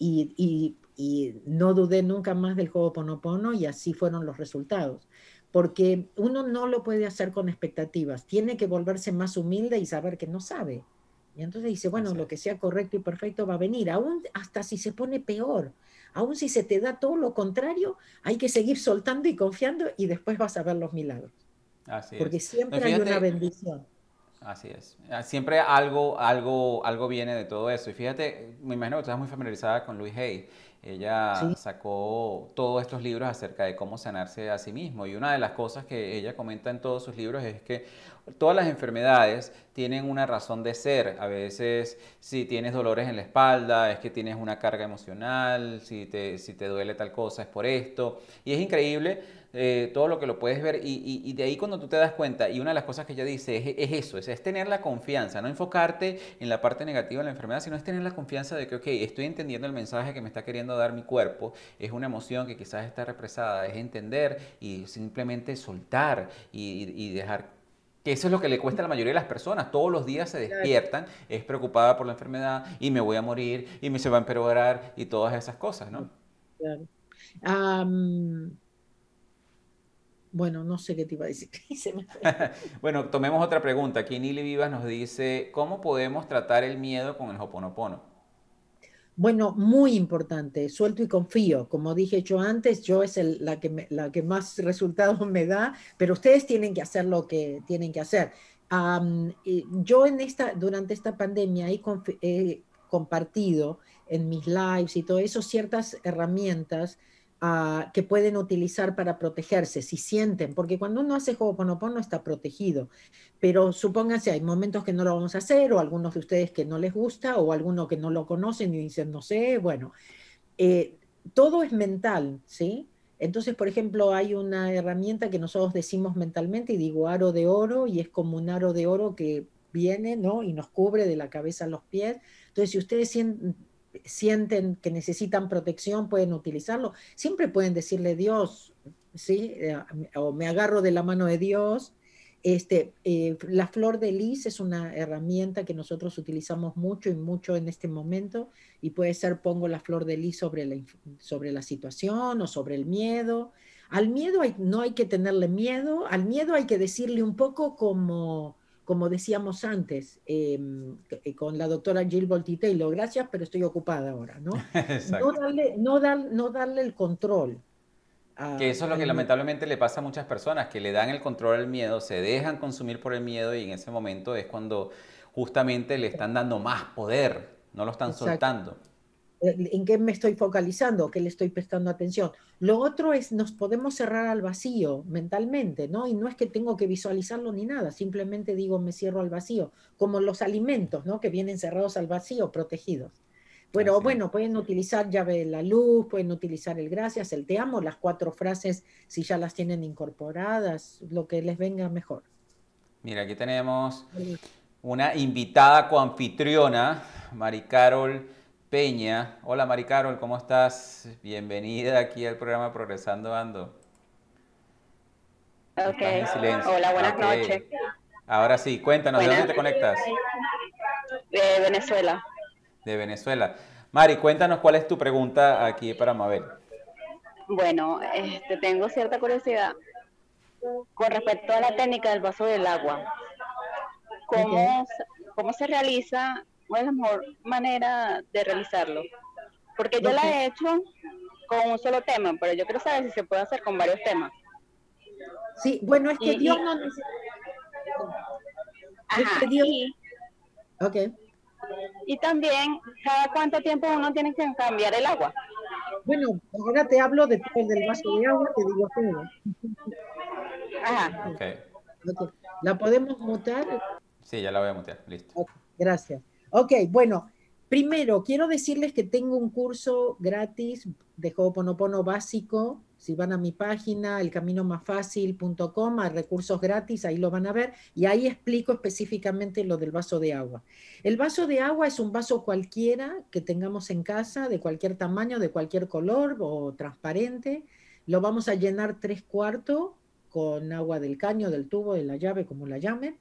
y no dudé nunca más del Ho'oponopono y así fueron los resultados porque uno no lo puede hacer con expectativas, tiene que volverse más humilde y saber que no sabe. Y entonces dice, bueno, así lo es. que sea correcto y perfecto va a venir, aún hasta si se pone peor, aún si se te da todo lo contrario, hay que seguir soltando y confiando y después vas a ver los milagros, Así porque es. No, y siempre hay una fíjate, bendición. así es. Siempre algo viene de todo eso. Y fíjate, me imagino que tú estás muy familiarizada con Louise Hay. Ella Sí, sacó todos estos libros acerca de cómo sanarse a sí mismo. Y una de las cosas que ella comenta en todos sus libros es que todas las enfermedades tienen una razón de ser. A veces, si tienes dolores en la espalda, es que tienes una carga emocional. Si te duele tal cosa, es por esto. Y es increíble todo lo que lo puedes ver y de ahí cuando tú te das cuenta, y una de las cosas que ella dice es eso, es tener la confianza, no enfocarte en la parte negativa de la enfermedad, sino es tener la confianza de que, ok, estoy entendiendo el mensaje que me está queriendo dar mi cuerpo, es una emoción que quizás está represada, es entender y simplemente soltar y dejar que eso es lo que le cuesta a la mayoría de las personas. Todos los días se claro, despiertan, es preocupada por la enfermedad y me voy a morir y me se va a empeorar y todas esas cosas, ¿no? claro. Am, bueno, no sé qué te iba a decir, se me fue. Bueno, tomemos otra pregunta. Aquí Nili Vivas nos dice, ¿cómo podemos tratar el miedo con el Hoponopono? Bueno, muy importante, suelto y confío. Como dije yo antes, yo es la que más resultados me da, pero ustedes tienen que hacer lo que tienen que hacer. Y yo durante esta pandemia he compartido en mis lives y todo eso ciertas herramientas que pueden utilizar para protegerse, si sienten, porque cuando uno hace Ho'oponopono está protegido. Pero supónganse, hay momentos que no lo vamos a hacer, o algunos de ustedes que no les gusta, o algunos que no lo conocen y dicen, no sé, bueno, eh, todo es mental, ¿sí? Entonces, por ejemplo, hay una herramienta que nosotros decimos mentalmente y digo aro de oro y es como un aro de oro que viene, ¿no? Y nos cubre de la cabeza a los pies. Entonces, si ustedes sienten que necesitan protección, pueden utilizarlo. Siempre pueden decirle Dios, ¿sí? O me agarro de la mano de Dios. La flor de lis es una herramienta que nosotros utilizamos mucho y mucho en este momento y puede ser pongo la flor de lis sobre la situación o sobre el miedo. Al miedo no hay que tenerle miedo, al miedo hay que decirle un poco como decíamos antes, con la doctora Jill Bolte Taylor, gracias, pero estoy ocupada ahora, ¿no? Exacto. No darle el control Que eso es lo que al miedo. lamentablemente le pasa a muchas personas, que le dan el control al miedo, se dejan consumir por el miedo y en ese momento es cuando justamente le están dando más poder, no lo están Exacto. soltando. En qué me estoy focalizando, qué le estoy prestando atención. Lo otro es, nos podemos cerrar al vacío mentalmente, ¿no? Y no es que tengo que visualizarlo ni nada, simplemente digo, me cierro al vacío, como los alimentos, ¿no? Que vienen cerrados al vacío, protegidos. Así es. Bueno, pueden utilizar llave de la luz, pueden utilizar el gracias, el te amo, las 4 frases, si ya las tienen incorporadas, lo que les venga mejor. Mira, aquí tenemos una invitada coanfitriona, Mari Carol Peña. Hola Mari Carol, ¿cómo estás? Bienvenida aquí al programa Progresando Ando. Ok, Estás en silencio. hola, Ah, buenas noches. ok. Ahora sí, cuéntanos, ¿de dónde Buenas, te conectas? de Venezuela. De Venezuela. Mari, cuéntanos cuál es tu pregunta aquí para Mabel. Bueno, tengo cierta curiosidad con respecto a la técnica del vaso del agua. Ok, ¿Cómo, cómo se realiza? ¿Cuál es la mejor manera de realizarlo? Porque yo la ok. he hecho con un solo tema, pero yo quiero saber si se puede hacer con varios temas. Sí, bueno, es que Y, Dios y no necesita, es ajá, que Dios, ok. y también, ¿cada cuánto tiempo uno tiene que cambiar el agua? Bueno, ahora te hablo de todo del vaso de agua, te digo todo. Ajá, Ok. Ok. ¿La podemos mutar? Sí, ya la voy a mutear. Listo. Ok, gracias. Ok, bueno, primero quiero decirles que tengo un curso gratis de Ho'oponopono básico. Si van a mi página, elcaminomasfacil.com, hay recursos gratis, ahí lo van a ver, y ahí explico específicamente lo del vaso de agua. El vaso de agua es un vaso cualquiera que tengamos en casa, de cualquier tamaño, de cualquier color o transparente. Lo vamos a llenar 3/4 con agua del caño, del tubo, de la llave, como la llamen.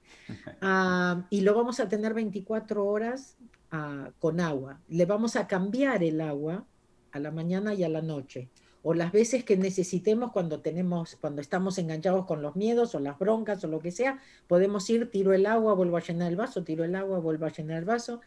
Y lo vamos a tener 24 horas con agua. Le vamos a cambiar el agua a la mañana y a la noche, o las veces que necesitemos cuando estamos enganchados con los miedos o las broncas o lo que sea, podemos ir, tiro el agua, vuelvo a llenar el vaso, tiro el agua, vuelvo a llenar el vaso.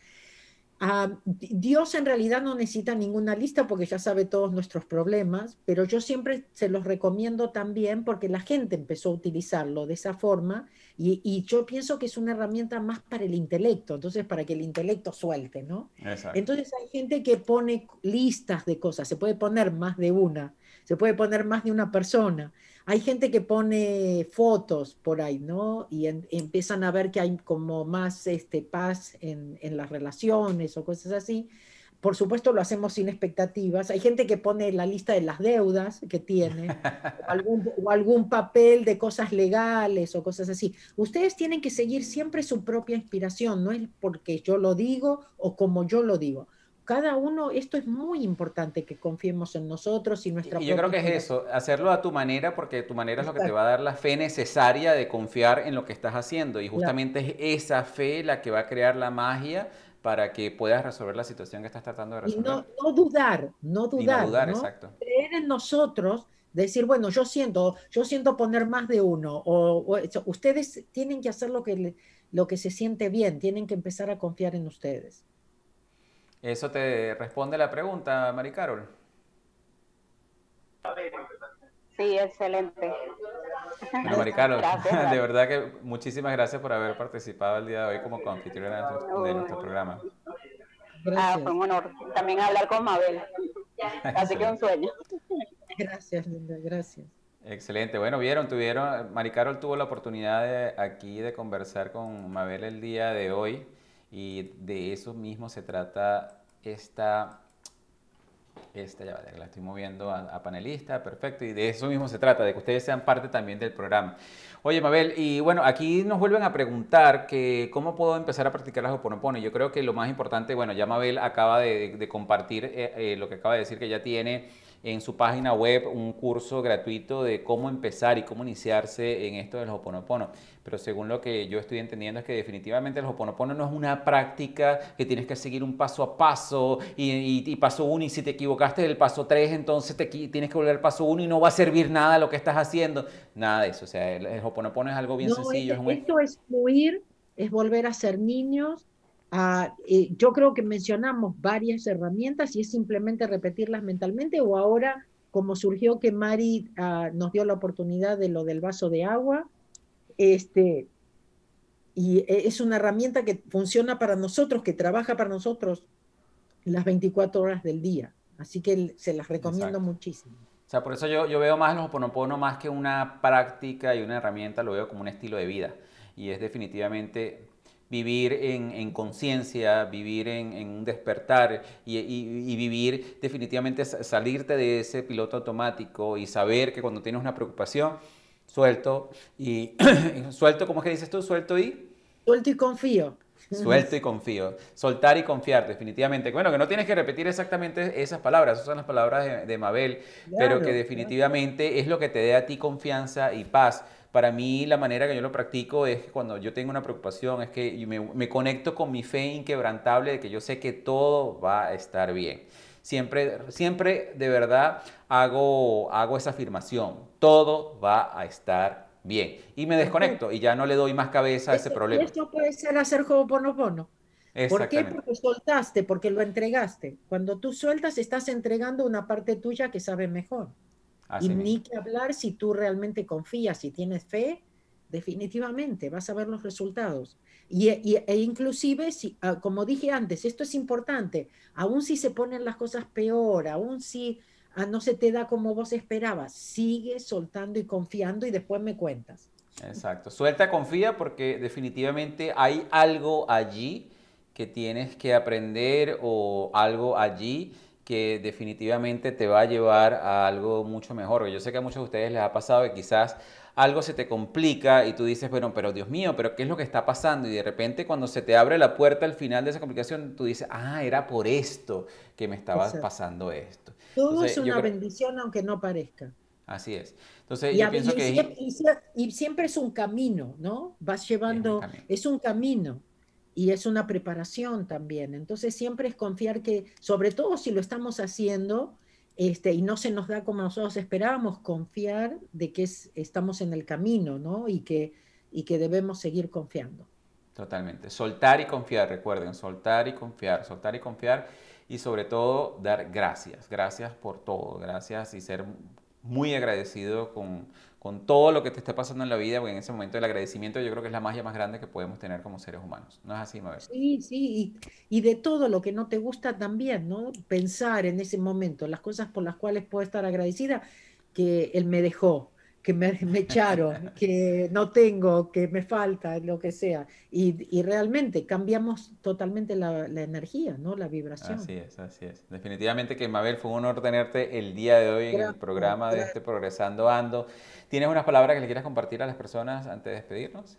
Dios en realidad no necesita ninguna lista porque ya sabe todos nuestros problemas, pero yo siempre se los recomiendo también porque la gente empezó a utilizarlo de esa forma y yo pienso que es una herramienta más para el intelecto, entonces para que el intelecto suelte, ¿no? Exacto. Entonces hay gente que pone listas de cosas, se puede poner más de una, se puede poner más de una persona. Hay gente que pone fotos por ahí, ¿no? Y empiezan a ver que hay como más paz en las relaciones o cosas así. Por supuesto, lo hacemos sin expectativas. Hay gente que pone la lista de las deudas que tiene, o algún papel de cosas legales o cosas así. Ustedes tienen que seguir siempre su propia inspiración, no es porque yo lo digo o como yo lo digo. Cada uno, esto es muy importante que confiemos en nosotros y nuestra Y yo creo propia que es inspiración. eso, hacerlo a tu manera, porque tu manera es lo que te va Exacto, a dar la fe necesaria de confiar en lo que estás haciendo. Y claro. justamente es esa fe la que va a crear la magia para que puedas resolver la situación que estás tratando de Y resolver. no Y no dudar, dudar, ¿no? exacto. Creer en nosotros, decir, bueno, yo siento poner más de uno, ustedes tienen que hacer lo que se siente bien, tienen que empezar a confiar en ustedes. Eso te responde la pregunta, Mari Carol. sí, excelente. Bueno, Mari Gracias. Carol, Gracias, de gracias. verdad que muchísimas gracias por haber participado el día de hoy como anfitriona de nuestro programa. Fue Gracias. un honor también hablar con Mabel. Así que un Excelente. sueño. Gracias, Linda, gracias. Excelente. Bueno, Mari Carol tuvo la oportunidad aquí de conversar con Mabel el día de hoy y de eso mismo se trata Ya va, la estoy moviendo a panelista, perfecto, y de eso mismo se trata, de que ustedes sean parte también del programa. Oye, Mabel, y bueno, aquí nos vuelven a preguntar que cómo puedo empezar a practicar las Ho'oponopono. Yo creo que lo más importante, bueno, ya Mabel acaba de compartir lo que acaba de decir, que ya tiene en su página web un curso gratuito de cómo empezar y cómo iniciarse en esto del Ho'oponopono. Pero según lo que yo estoy entendiendo es que definitivamente el Ho'oponopono no es una práctica que tienes que seguir un paso a paso y paso uno, y si te equivocaste del paso 3 entonces tienes que volver al paso uno y no va a servir nada lo que estás haciendo. Nada de eso, o sea, el Ho'oponopono es algo bien No, sencillo. esto es fluir, es volver a ser niños. Yo creo que mencionamos varias herramientas y es simplemente repetirlas mentalmente o ahora, como surgió que Mari nos dio la oportunidad de lo del vaso de agua, este, y es una herramienta que funciona para nosotros, que trabaja para nosotros las 24 horas del día. Así que se las recomiendo Exacto. muchísimo. O sea, por eso yo veo más los Ho'oponopono más que una práctica y una herramienta, lo veo como un estilo de vida. Y es definitivamente vivir en conciencia, vivir en un despertar y vivir definitivamente salirte de ese piloto automático y saber que cuando tienes una preocupación, suelto y suelto, ¿cómo es que dices tú? Suelto y Suelto y confío. suelto y confío. Soltar y confiar, definitivamente. Bueno, que no tienes que repetir exactamente esas palabras, esas son las palabras de Mabel, pero que Claro, claro. definitivamente es lo que te dé a ti confianza y paz. Para mí, la manera que yo lo practico es que cuando yo tengo una preocupación, es que me conecto con mi fe inquebrantable de que yo sé que todo va a estar bien. Siempre, siempre de verdad hago esa afirmación. Todo va a estar bien. Y me desconecto Perfecto. y ya no le doy más cabeza a ese Y problema. eso puede ser hacer Ho'oponopono. ¿Por qué? Exactamente. Porque soltaste, porque lo entregaste. Cuando tú sueltas, estás entregando una parte tuya que sabe mejor. Y Así mismo. ni que hablar si tú realmente confías, si tienes fe, definitivamente vas a ver los resultados. E inclusive, si, como dije antes, esto es importante, aún si se ponen las cosas peor, aún si no se te da como vos esperabas, sigue soltando y confiando y después me cuentas. Exacto. Suelta, confía porque definitivamente hay algo allí que tienes que aprender o algo allí que definitivamente te va a llevar a algo mucho mejor. Yo sé que a muchos de ustedes les ha pasado que quizás algo se te complica y tú dices, bueno, pero Dios mío, pero ¿qué es lo que está pasando? Y de repente cuando se te abre la puerta al final de esa complicación, tú dices, ah, era por esto que me estaba Exacto. pasando esto. Todo es Entonces, yo una creo, bendición aunque no parezca. así es. Entonces, Y, yo a- pienso y que sie- y sie- y siempre es un camino, ¿no? Vas es un llevando, camino. es un camino y es una preparación también. Entonces siempre es confiar que, sobre todo si lo estamos haciendo, y no se nos da como nosotros esperábamos, confiar de que estamos en el camino, ¿no? Y que debemos seguir confiando. Totalmente. Soltar y confiar, recuerden, soltar y confiar y sobre todo dar gracias. Gracias por todo, gracias y ser muy agradecido con todo lo que te esté pasando en la vida, porque en ese momento el agradecimiento yo creo que es la magia más grande que podemos tener como seres humanos. ¿No es así, Mabel? Sí, sí, y de todo lo que no te gusta también, ¿no? Pensar en ese momento, las cosas por las cuales puedo estar agradecida, que él me dejó, que me echaron, que no tengo, que me falta, lo que sea. Y realmente cambiamos totalmente la energía, ¿no? La Así vibración. es, así es. Definitivamente que Mabel, fue un honor tenerte el día de hoy en el Gracias, programa de este gracias. Progresando Ando. ¿Tienes unas palabras que le quieras compartir a las personas antes de despedirnos?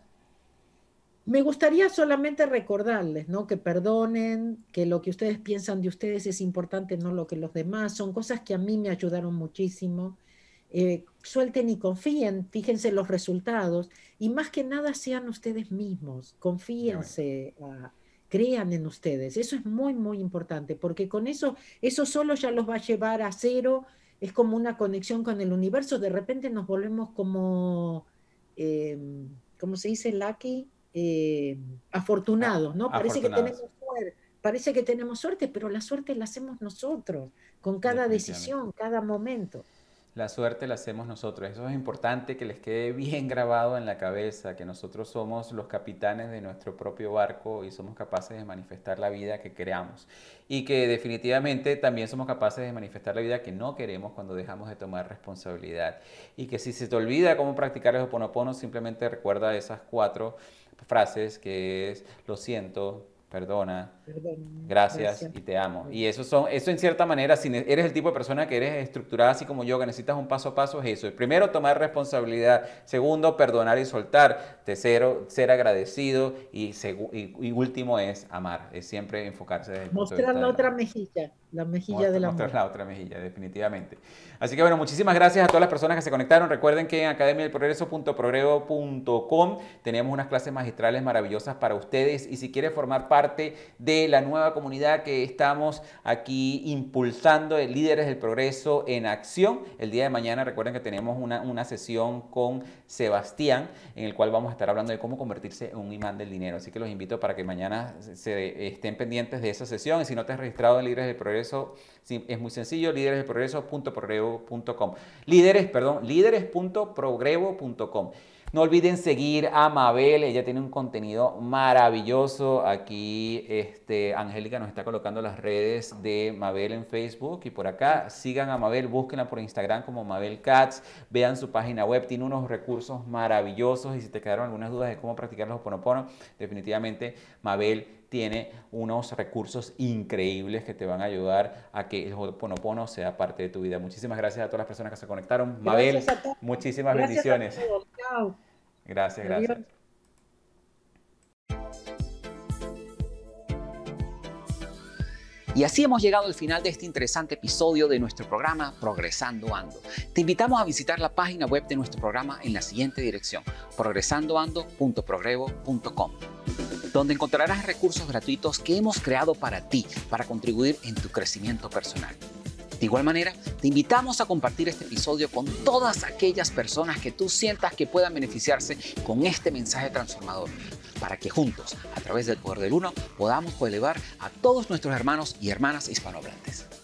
Me gustaría solamente recordarles, ¿no? Que perdonen, que lo que ustedes piensan de ustedes es importante, no lo que los demás. Son cosas que a mí me ayudaron muchísimo. Suelten y confíen, fíjense los resultados y más que nada sean ustedes mismos, Qué bonito. confíense, crean en ustedes. Eso es muy, muy importante porque con eso solo ya los va a llevar a cero. Es como una conexión con el universo. De repente nos volvemos como, eh, ¿cómo se dice, Lucky? Afortunados, ¿no? Afortunados, Parece que tenemos suerte, pero la suerte la hacemos nosotros, con cada definitivamente. decisión, cada momento. La suerte la hacemos nosotros. Eso es importante que les quede bien grabado en la cabeza, que nosotros somos los capitanes de nuestro propio barco y somos capaces de manifestar la vida que queramos. Y que definitivamente también somos capaces de manifestar la vida que no queremos cuando dejamos de tomar responsabilidad. Y que si se te olvida cómo practicar el Ho'oponopono, simplemente recuerda esas 4 frases que es lo siento, perdona, Perdón, gracias gracias. y te amo. Y eso en cierta manera, si eres el tipo de persona que eres estructurada así como yo, que necesitas un paso a paso, es eso. Primero, tomar responsabilidad. Segundo, perdonar y soltar. Tercero, ser agradecido. Y último es amar. Es siempre enfocarse desde el punto de Mostrar vista la del otra amor. mejilla, la mejilla del Mostrar amor. la otra mejilla, definitivamente. Así que bueno, muchísimas gracias a todas las personas que se conectaron. Recuerden que en academiadelprogreso.progrevo.com tenemos unas clases magistrales maravillosas para ustedes. Y si quieres formar parte de la nueva comunidad que estamos aquí impulsando, de Líderes del Progreso en Acción, el día de mañana recuerden que tenemos una sesión con Sebastián, en el cual vamos a estar hablando de cómo convertirse en un imán del dinero. Así que los invito para que mañana estén pendientes de esa sesión. Y si no te has registrado en Líderes del Progreso, sí, es muy sencillo, líderesdelprogreso.progrevo.com. Líderes.progrevo.com. No olviden seguir a Mabel, ella tiene un contenido maravilloso. Aquí Angélica nos está colocando las redes de Mabel en Facebook y por acá. Sigan a Mabel, búsquenla por Instagram como Mabel Katz, vean su página web, tiene unos recursos maravillosos y si te quedaron algunas dudas de cómo practicar los Ho'oponopono, definitivamente Mabel tiene unos recursos increíbles que te van a ayudar a que el Ho'oponopono sea parte de tu vida. Muchísimas gracias a todas las personas que se conectaron. Mabel, Gracias a todos. muchísimas Gracias a bendiciones. todos. Chao. Gracias, Adiós. gracias. Y así hemos llegado al final de este interesante episodio de nuestro programa Progresando Ando. Te invitamos a visitar la página web de nuestro programa en la siguiente dirección: progresandoando.progrevo.com, donde encontrarás recursos gratuitos que hemos creado para ti, para contribuir en tu crecimiento personal. De igual manera, te invitamos a compartir este episodio con todas aquellas personas que tú sientas que puedan beneficiarse con este mensaje transformador, para que juntos, a través del poder del uno, podamos elevar a todos nuestros hermanos y hermanas hispanohablantes.